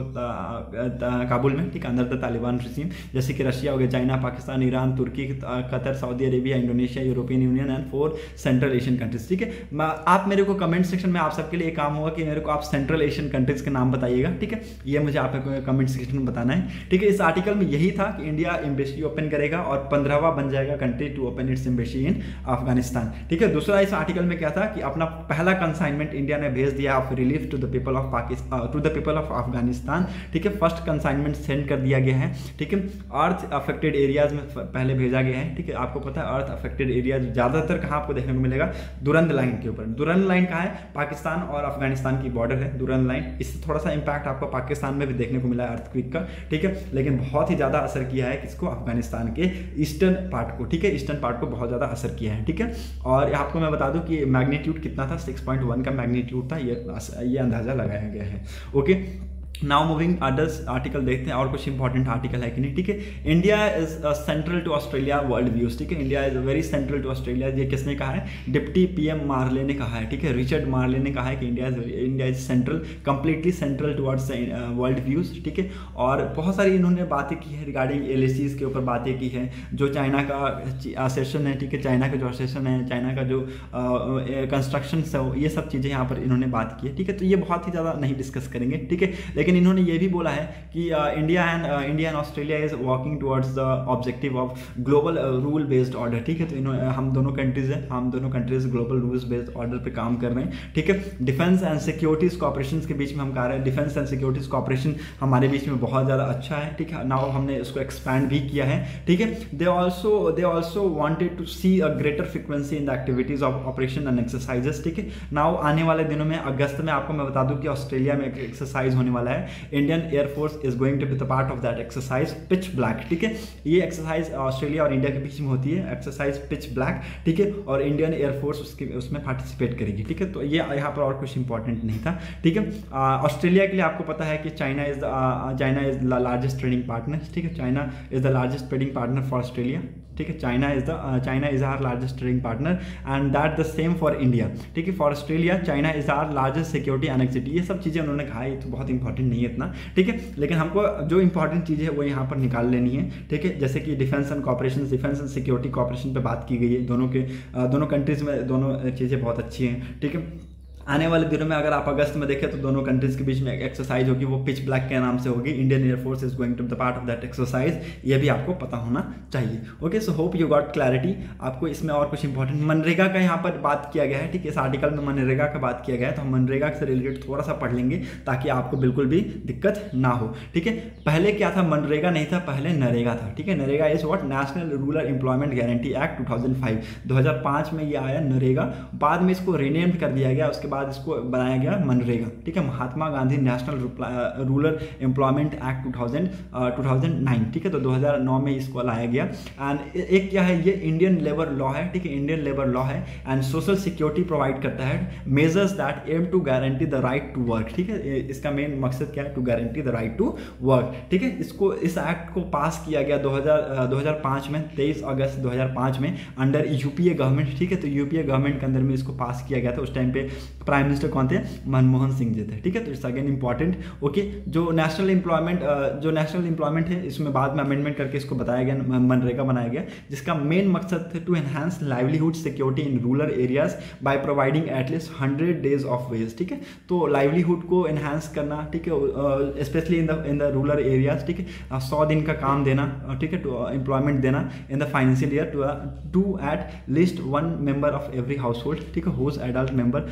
काबुल में, ठीक है, अंदर द तालिबान रिजीम, जैसे कि रशिया हो गया, China, Pakistan, Iran, Turkey, Qatar, Saudi Arabia, Indonesia, European Union and four central Asian countries, ठीक है। आप मेरे को कमेंट सेक्शन में आप सबके लिए काम होगा कि मेरे को आप सेंट्रल एशियन कंट्रीज के नाम बताइएगा, ठीक है। ये मुझे आप कमेंट सेक्शन में बताना है, ठीक है। इस आर्टिकल में यही था कि इंडिया एम्बेसी ओपन करेगा और पंद्रहवा बन जाएगा country to open its embassy in Afghanistan, ठीक है। दूसरा इस आर्टिकल में क्या था कि अपना पहला कंसाइनमेंट इंडिया ने भेज दिया of relief to the people of Pakistan, to the people of Afghanistan, ठीक है। फर्स्ट कंसाइनमेंट सेंड कर दिया गया है, ठीक है। अर्थ अफेक्टेड एरियाज में पहले भेजा गया है, ठीक है। आपको पता है अर्थ अफेक्टेड एरियाज ज़्यादातर कहाँ आपको देखने को मिलेगा, दुरंद लाइन के ऊपर। दुरंद लाइन कहाँ है, पाकिस्तान और अफगानिस्तान की बॉर्डर है दुरंद लाइन। इससे थोड़ा सा इंपैक्ट आपको पाकिस्तान में भी देखने को मिला है अर्थक्वेक का, ठीक है। लेकिन बहुत ही ज़्यादा असर किया है किसको, अफगानिस्तान के ईस्टर्न पार्ट को, ठीक है। ईस्टर्न पार्ट को बहुत ज़्यादा असर किया है, ठीक है। और आपको मैं बता दूं कि मैग्नीट्यूड कितना था, सिक्स पॉइंट वन का मैग्नीट्यूड था, ये ये अंदाजा लगाया गया है, okay. Now moving others article देखते हैं और कुछ इंपॉर्टेंट आर्टिकल है कि नहीं, ठीक है। India is central to Australia world views, ठीक है। India is very central to Australia, ये किसने कहा है, डिप्टी पीएम मार्ले ने कहा है, ठीक है। रिचर्ड मार्ले ने कहा है कि India is India is central, completely central towards world views, ठीक है। और बहुत सारी इन्होंने बातें की है रिगार्डिंग एल ए सीज के ऊपर बातें की है, जो चाइना का सेशन है, ठीक है। चाइना का जो सेशन है, चाइना का जो कंस्ट्रक्शन है, ये सब चीज़ें यहाँ पर इन्होंने बात की है, ठीक है। तो ये बहुत ही ज़्यादा नहीं डिस्कस करेंगे, ठीक है। लेकिन इन्होंने ये भी बोला है कि India and India and Australia is walking towards the objective of global rule based order, ठीक है। तो इन्होंने हम दोनों कंट्रीज हैं, हम दोनों countries global rules based order पे काम कर रहे हैं, ठीक है। डिफेंस एंड सिक्योरिटीज कॉपरेशन के बीच में हम कह रहे हैं, डिफेंस एंड सिक्योरिटीज कॉपरेशन हमारे बीच में बहुत ज़्यादा अच्छा है, ठीक है। नाउ हमने इसको एक्सपैंड भी किया है, ठीक है। They also they also wanted to see a greater frequency in the activities of operation and exercises, ठीक है। नाउ आने वाले दिनों में अगस्त में आपको मैं बता दूं कि ऑस्ट्रेलिया में एक एक्सरसाइज होने वाला है, Indian air force is going to be the part of that exercise pitch black, ठीक है। ये एक्सरसाइज ऑस्ट्रेलिया और इंडिया के बीच में होती है, एक्सरसाइज पिच ब्लैक, ठीक है। और इंडियन एयरफोर्स उसके उसमें पार्टिसिपेट करेगी, ठीक है। तो ये यहाँ पर और कुछ इंपॉर्टेंट नहीं था, ठीक है। ऑस्ट्रेलिया के लिए आपको पता है कि China is China is the largest trading partner, ठीक है। China is the largest trading partner for Australia, ठीक है। China is the China is our largest trading partner and that the same for India, ठीक है। For Australia China is our largest security anxiety, ये सब चीज़ें उन्होंने कहा, ये तो बहुत इंपॉर्टेंट नहीं है इतना, ठीक है। लेकिन हमको जो इंपॉर्टेंट चीज़ है वो यहाँ पर निकाल लेनी है, ठीक है। जैसे कि defence and cooperation, defence and security cooperation पे बात की गई है, दोनों के दोनों कंट्रीज में दोनों चीज़ें बहुत अच्छी हैं, ठीक है। आने वाले दिनों में अगर आप अगस्त में देखें तो दोनों कंट्रीज के बीच में एक एक्सरसाइज होगी, वो पिच ब्लैक के नाम से होगी। Indian air force is going to the part of that exercise, ये भी आपको पता होना चाहिए, okay. So hope you got clarity. आपको इसमें और कुछ इंपॉर्टेंट मनरेगा का यहाँ पर बात किया गया है, ठीक है। इस आर्टिकल में मनरेगा का बात किया गया है, तो हम मनरेगा से रिलेटेड थोड़ा सा पढ़ लेंगे ताकि आपको बिल्कुल भी दिक्कत ना हो, ठीक है। पहले क्या था, मनरेगा नहीं था, पहले नरेगा था, ठीक है। NREGA is what, national rural employment guarantee act two thousand five, दो हज़ार पाँच में ये आया नरेगा। बाद में इसको रीनेम्ड कर दिया गया, उसके बाद इसको बनाया गया मनरेगा, ठीक है। Mahatma Gandhi national rural employment act two thousand nine, ठीक है। तो दो हज़ार नौ में इसको लाया गया। एंड एक क्या है, ये इंडियन लेबर लॉ है, ठीक है। इंडियन लेबर लॉ है एंड सोशल सिक्योरिटी प्रोवाइड करता है, measures that aim to guarantee the right to work, ठीक है। इसका मेन मकसद क्या है, to guarantee the right to work, ठीक है। इसको इस एक्ट को पास किया गया दो हज़ार पाँच में, तेईस अगस्त दो हज़ार पाँच में अंडर यूपीए गवर्नमेंट, ठीक है। तो यूपीए गवर्नमेंट के अंदर में इसको पास किया गया था। उस टाइम पे प्राइम मिनिस्टर कौन थे, मनमोहन सिंह जी थे, ठीक है। तो इट्स अगेन इंपॉर्टेंट, ओके। जो नेशनल एम्प्लॉयमेंट जो नेशनल एम्प्लॉयमेंट है, इसमें बाद में अमेंडमेंट करके इसको बताया गया, मनरेगा बनाया गया, जिसका मेन मकसद थे to enhance livelihood security in rural areas by providing at least hundred days of wage, ठीक है। तो लाइवलीहुड को एनहांस करना, ठीक है, specially in the in the rural areas, ठीक है। सौ दिन का काम देना, ठीक है, टू एम्प्लॉयमेंट देना in the financial year to to at least one member of every household, ठीक है, whose adult member volunteer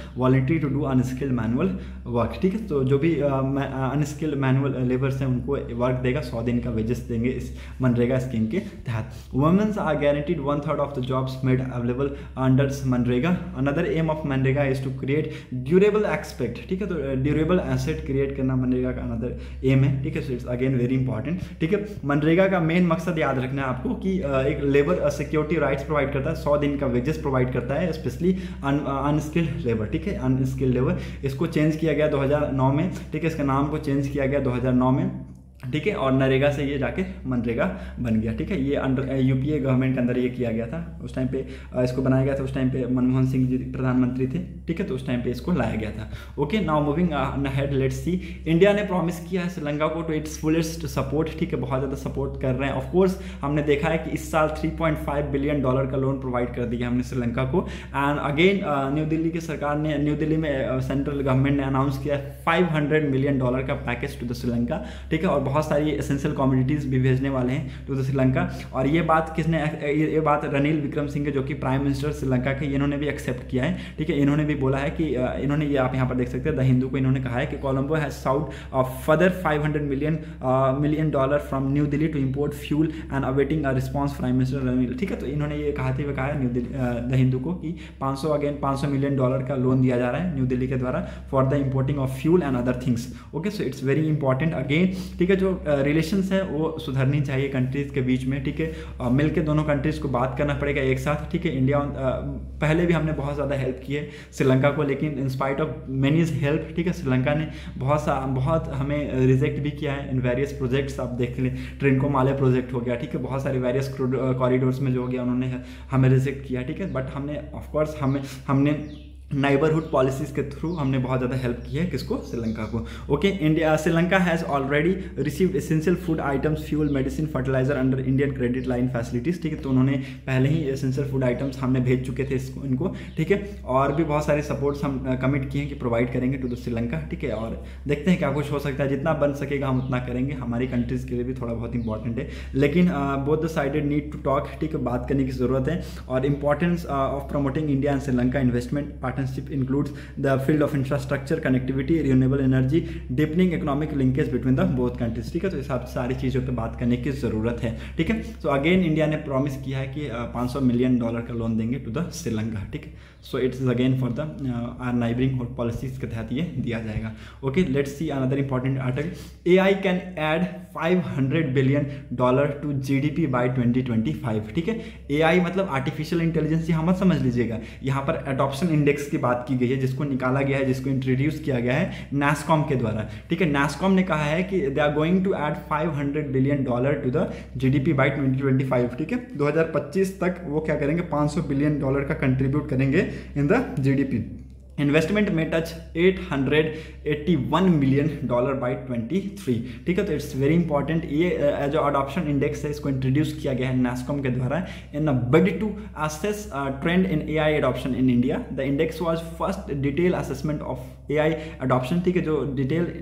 monetary to un unskilled manual work, ठीक है। तो जो भी अनस्किल्ड मैनुअल लेबर्स हैं उनको वर्क देगा, सौ दिन का वेजेस देंगे इस मनरेगा स्कीम के तहत। Womens are guaranteed one third of the jobs made available under MNREGA. Another aim of MNREGA is to create durable expect, ठीक है। तो ड्यूरेबल एसेट क्रिएट करना मनरेगा का अनदर एम है, ठीक है। So it's again very important, ठीक है। मनरेगा का मेन मकसद याद रखना है आपको कि एक लेबर सिक्योरिटी राइट्स प्रोवाइड करता है, सौ दिन का वेजेस प्रोवाइड करता है, स्पेशली अनस्किल्ड लेबर, ठीक है। अनस्किल्ड लेबर इसको चेंज किया गया दो हज़ार नौ में, ठीक है। इसका नाम को चेंज किया गया दो हज़ार नौ में, ठीक है। और नरेगा से ये जाके मनरेगा बन गया, ठीक है। ये अंडर यूपीए गवर्नमेंट के अंदर ये किया गया था, उस टाइम पे इसको बनाया गया था, उस टाइम पे मनमोहन सिंह जी प्रधानमंत्री थे, ठीक है। तो उस टाइम पे इसको लाया गया था। Okay, now moving ahead, let's see. India ने प्रॉमिस किया है श्रीलंका को टू इट्स फुलेस्ट सपोर्ट, ठीक है। बहुत ज़्यादा सपोर्ट कर रहे हैं। ऑफ कोर्स हमने देखा है कि इस साल three point five billion dollar का लोन प्रोवाइड कर दिया हमने श्रीलंका को। एंड अगेन न्यू दिल्ली की सरकार ने, न्यू दिल्ली में सेंट्रल गवर्नमेंट ने अनाउंस किया फाइव हंड्रेड मिलियन डॉलर का पैकेज टू द श्रीलंका, ठीक है। और बहुत सारी एसेंशियल कमोडिटीज भी भेजने वाले हैं टू द श्रीलंका। और ये बात किसने, ये बात रनिल विक्रम सिंह जो कि प्राइम मिनिस्टर श्रीलंका के, इन्होंने भी एक्सेप्ट किया है, ठीक है। इन्होंने भी बोला है कि इन्होंने, ये आप यहाँ पर देख सकते हैं, द हिंदू को इन्होंने कहा है कि Colombo has sought further five hundred million million dollar from New Delhi to import fuel and awaiting a response prime minister Ranil, ठीक है। तो इन्होंने ये कहते हुए कहा है न्यू दिल्ली, द हिंदू को, कि पाँच सौ अगेन पाँच सौ मिलियन डॉलर का लोन दिया जा रहा है न्यू दिल्ली के द्वारा for the importing of fuel and other things. Okay, so it's very important again, ठीक है। जो रिलेशंस है वो सुधरनी चाहिए कंट्रीज के बीच में, ठीक है। मिलकर दोनों कंट्रीज को बात करना पड़ेगा एक साथ, ठीक है। इंडिया पहले भी हमने बहुत ज़्यादा हेल्प की है श्रीलंका को, लेकिन in spite of many's help, ठीक है, श्रीलंका ने बहुत सा बहुत हमें रिजेक्ट भी किया है इन वेरियस प्रोजेक्ट्स। आप देख लें, ट्रिनकोमाले प्रोजेक्ट हो गया, ठीक है। बहुत सारे वेरियस कॉरिडोर्स में जो हो गया उन्होंने हमें रिजेक्ट किया, ठीक है। बट हमने ऑफकोर्स हमें हमने नाइबरहुड पॉलिसीज के थ्रू हमने बहुत ज़्यादा हेल्प की है किसको, श्रीलंका को। Okay, India Sri Lanka has already received essential food items, fuel, medicine, fertiliser under Indian credit line facilities, ठीक है। तो उन्होंने पहले ही एसेंशियल फूड आइटम्स हमने भेज चुके थे इसको, इनको, ठीक है। और भी बहुत सारे सपोर्ट्स हम कमिट किए हैं कि प्रोवाइड करेंगे टू द श्रीलंका, ठीक है। और देखते हैं क्या कुछ हो सकता है, जितना बन सकेगा हम उतना करेंगे, हमारी कंट्रीज़ के लिए भी थोड़ा बहुत इंपॉर्टेंट है। लेकिन both the sided need to talk, ठीक है, बात करने की ज़रूरत है। और importance of promoting India and Sri Lanka investment partnership includes the field of infrastructure, connectivity, renewable energy, deepening economic linkage between the both countries, ठीक है। तो इस सारी चीज़ों पे बात करने की ज़रूरत है, ठीक है। तो अगेन इंडिया ने प्रॉमिस किया है कि पाँच सौ मिलियन डॉलर का लोन देंगे टू द श्रीलंका, ठीक है। So it's again for the are neighbouring policies के तहत ये दिया जाएगा। Okay, let's see another important article. A I can add five hundred billion dollar to G D P by twenty twenty five, ठीक है। ए आई मतलब आर्टिफिशियल इंटेलिजेंस, यहाँ मत समझ लीजिएगा, यहाँ पर एडॉप्शन इंडेक्स की बात की गई है, जिसको निकाला गया है, जिसको इंट्रोड्यूस किया गया है नैस्कॉम के द्वारा, ठीक है। नैस्कॉम ने कहा है कि they are going to add five hundred billion dollar to the GDP by twenty twenty five, ठीक है। दो हज़ार पच्चीस तक वो क्या करेंगे, पाँच सौ बिलियन डॉलर का कंट्रीब्यूट करेंगे इन द जीडीपी। इन्वेस्टमेंट में touch eight hundred eighty one million dollar by twenty three, ठीक है। तो इट्स वेरी इंपॉर्टेंट। ये जो अडॉप्शन इंडेक्स है इसको इंट्रोड्यूस किया गया है नैस्कॉम के द्वारा in a bid to assess trend in AI adoption in India. The index was first detail assessment of AI adoption, ठीक है। जो डिटेल,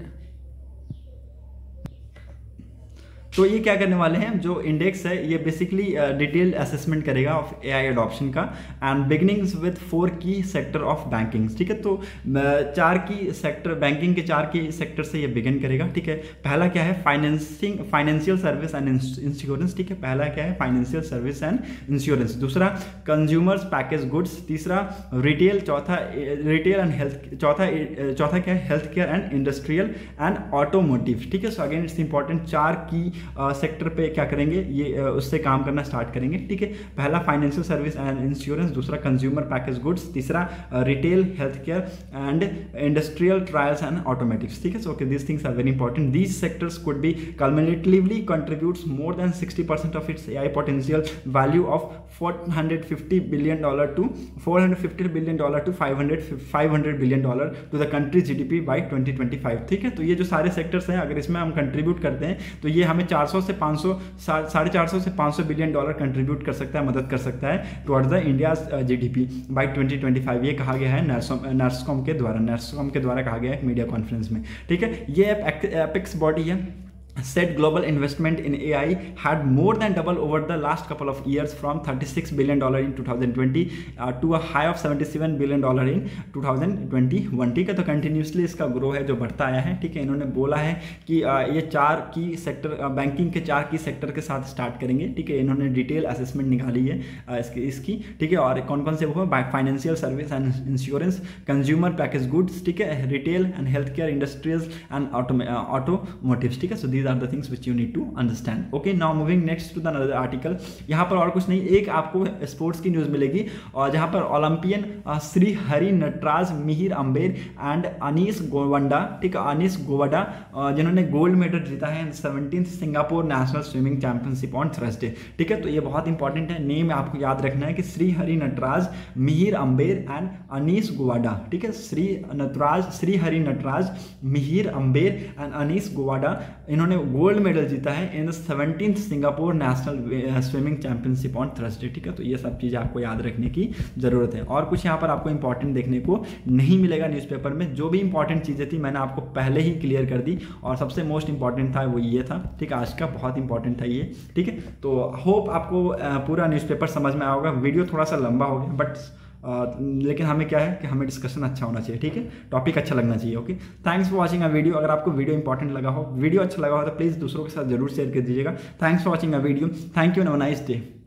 तो ये क्या करने वाले हैं, जो इंडेक्स है ये बेसिकली डिटेल असेसमेंट करेगा ऑफ एआई अडॉप्शन का। And beginnings with four key sector of banking, ठीक है। तो चार की सेक्टर, बैंकिंग के चार की सेक्टर से ये बिगिन करेगा, ठीक है। पहला क्या है, financing, financial service and insurance, ठीक है। पहला क्या है, फाइनेंशियल सर्विस एंड इंश्योरेंस। दूसरा कंज्यूमर्स पैकेज गुड्स। तीसरा रिटेल। चौथा रिटेल एंड हेल्थ। चौथा चौथा क्या है, health care and industrial and automotive, ठीक है। सो अगेन इट्स इंपॉर्टेंट, चार की सेक्टर uh, पे क्या करेंगे, ये uh, उससे काम करना स्टार्ट करेंगे, ठीक है। पहला फाइनेंशियल सर्विस एंड इंश्योरेंस, दूसरा कंज्यूमर पैकेज गुड्स, तीसरा retail, health care and industrial trials and automatics, ठीक है। So okay, these things are very important. These sectors could be cumulatively contributes more than sixty percent of its AI potential value of four hundred fifty billion dollar to four hundred fifty billion dollar to five hundred billion dollar to the country GDP by twenty twenty five, ठीक है। तो ये जो सारे sectors हैं, अगर इसमें हम कंट्रीब्यूट करते हैं तो ये हमें चार सौ से पाँच सौ, साढ़े चार सौ से पाँच सौ बिलियन डॉलर कंट्रीब्यूट कर सकता है, मदद कर सकता है towards the India GDP by twenty twenty five. ये कहा गया है नैस्कॉम के द्वारा, नैस्कॉम के द्वारा कहा गया है मीडिया कॉन्फ्रेंस में, ठीक है। ये एपेक्स बॉडी है, said global investment in A I had more than doubled over the last couple of years from thirty-six billion dollars in twenty twenty uh, to a high of seventy-seven billion dollars in twenty twenty-one। ठीक है, तो continuously इसका grow है जो बढ़ता आया है। ठीक है, इन्होंने बोला है कि uh, ये चार की सेक्टर बैंकिंग के चार की सेक्टर के साथ स्टार्ट करेंगे। ठीक है, इन्होंने डिटेल असेसमेंट निकाली है uh, इसकी इसकी ठीक है, और कौन कौन से वो financial service and insurance, consumer package goods, ठीक है, retail and health care industries and automotives. ठीक है, सो these are the things which you need to understand। okay, now moving next to the another article। यहाँ पर और कुछ नहीं, एक आपको स्पोर्ट्स की न्यूज़ मिलेगी और जहाँ पर ओलंपियन श्री हरि नटराज, मिहिर अंबेर एंड अनीस गोवंडा, ठीक है, अनीस गोवडा, जिन्होंने गोल्ड मेडल जीता है seventeenth Singapore national swimming championship on Thursday. ठीक है, तो ये बहुत इंपॉर्टेंट है, नेम आपको याद रखना है कि श्री हरि नटराज, मिहिर अंबेर एंड अनीस गोवाडा। ठीक है, श्री नटराज श्री हरि नटराज, मिहिर अंबेर एंड अनीस गोवाडा, इन्होंने गोल्ड मेडल जीता है in seventeenth Singapore national swimming championship on Thursday. ठीक है, तो ये सब चीज़ें आपको याद रखने की जरूरत है। और कुछ यहाँ पर आपको इंपॉर्टेंट देखने को नहीं मिलेगा न्यूज़पेपर में। जो भी इंपॉर्टेंट चीज़ें थी मैंने आपको पहले ही क्लियर कर दी और सबसे मोस्ट इंपॉर्टेंट था वो ये था। ठीक है, आज का बहुत इंपॉर्टेंट था ये। ठीक है, तो होप आपको पूरा न्यूज़पेपर समझ में आया होगा। वीडियो थोड़ा सा लंबा हो गया बट Uh, लेकिन हमें क्या है कि हमें डिस्कशन अच्छा होना चाहिए। ठीक है, टॉपिक अच्छा लगना चाहिए। Okay, thanks for watching a video. अगर आपको वीडियो इंपॉर्टेंट लगा हो, वीडियो अच्छा लगा हो तो प्लीज़ दूसरों के साथ जरूर शेयर कर दीजिएगा। Thanks for watching a video. Thank you, have a nice day.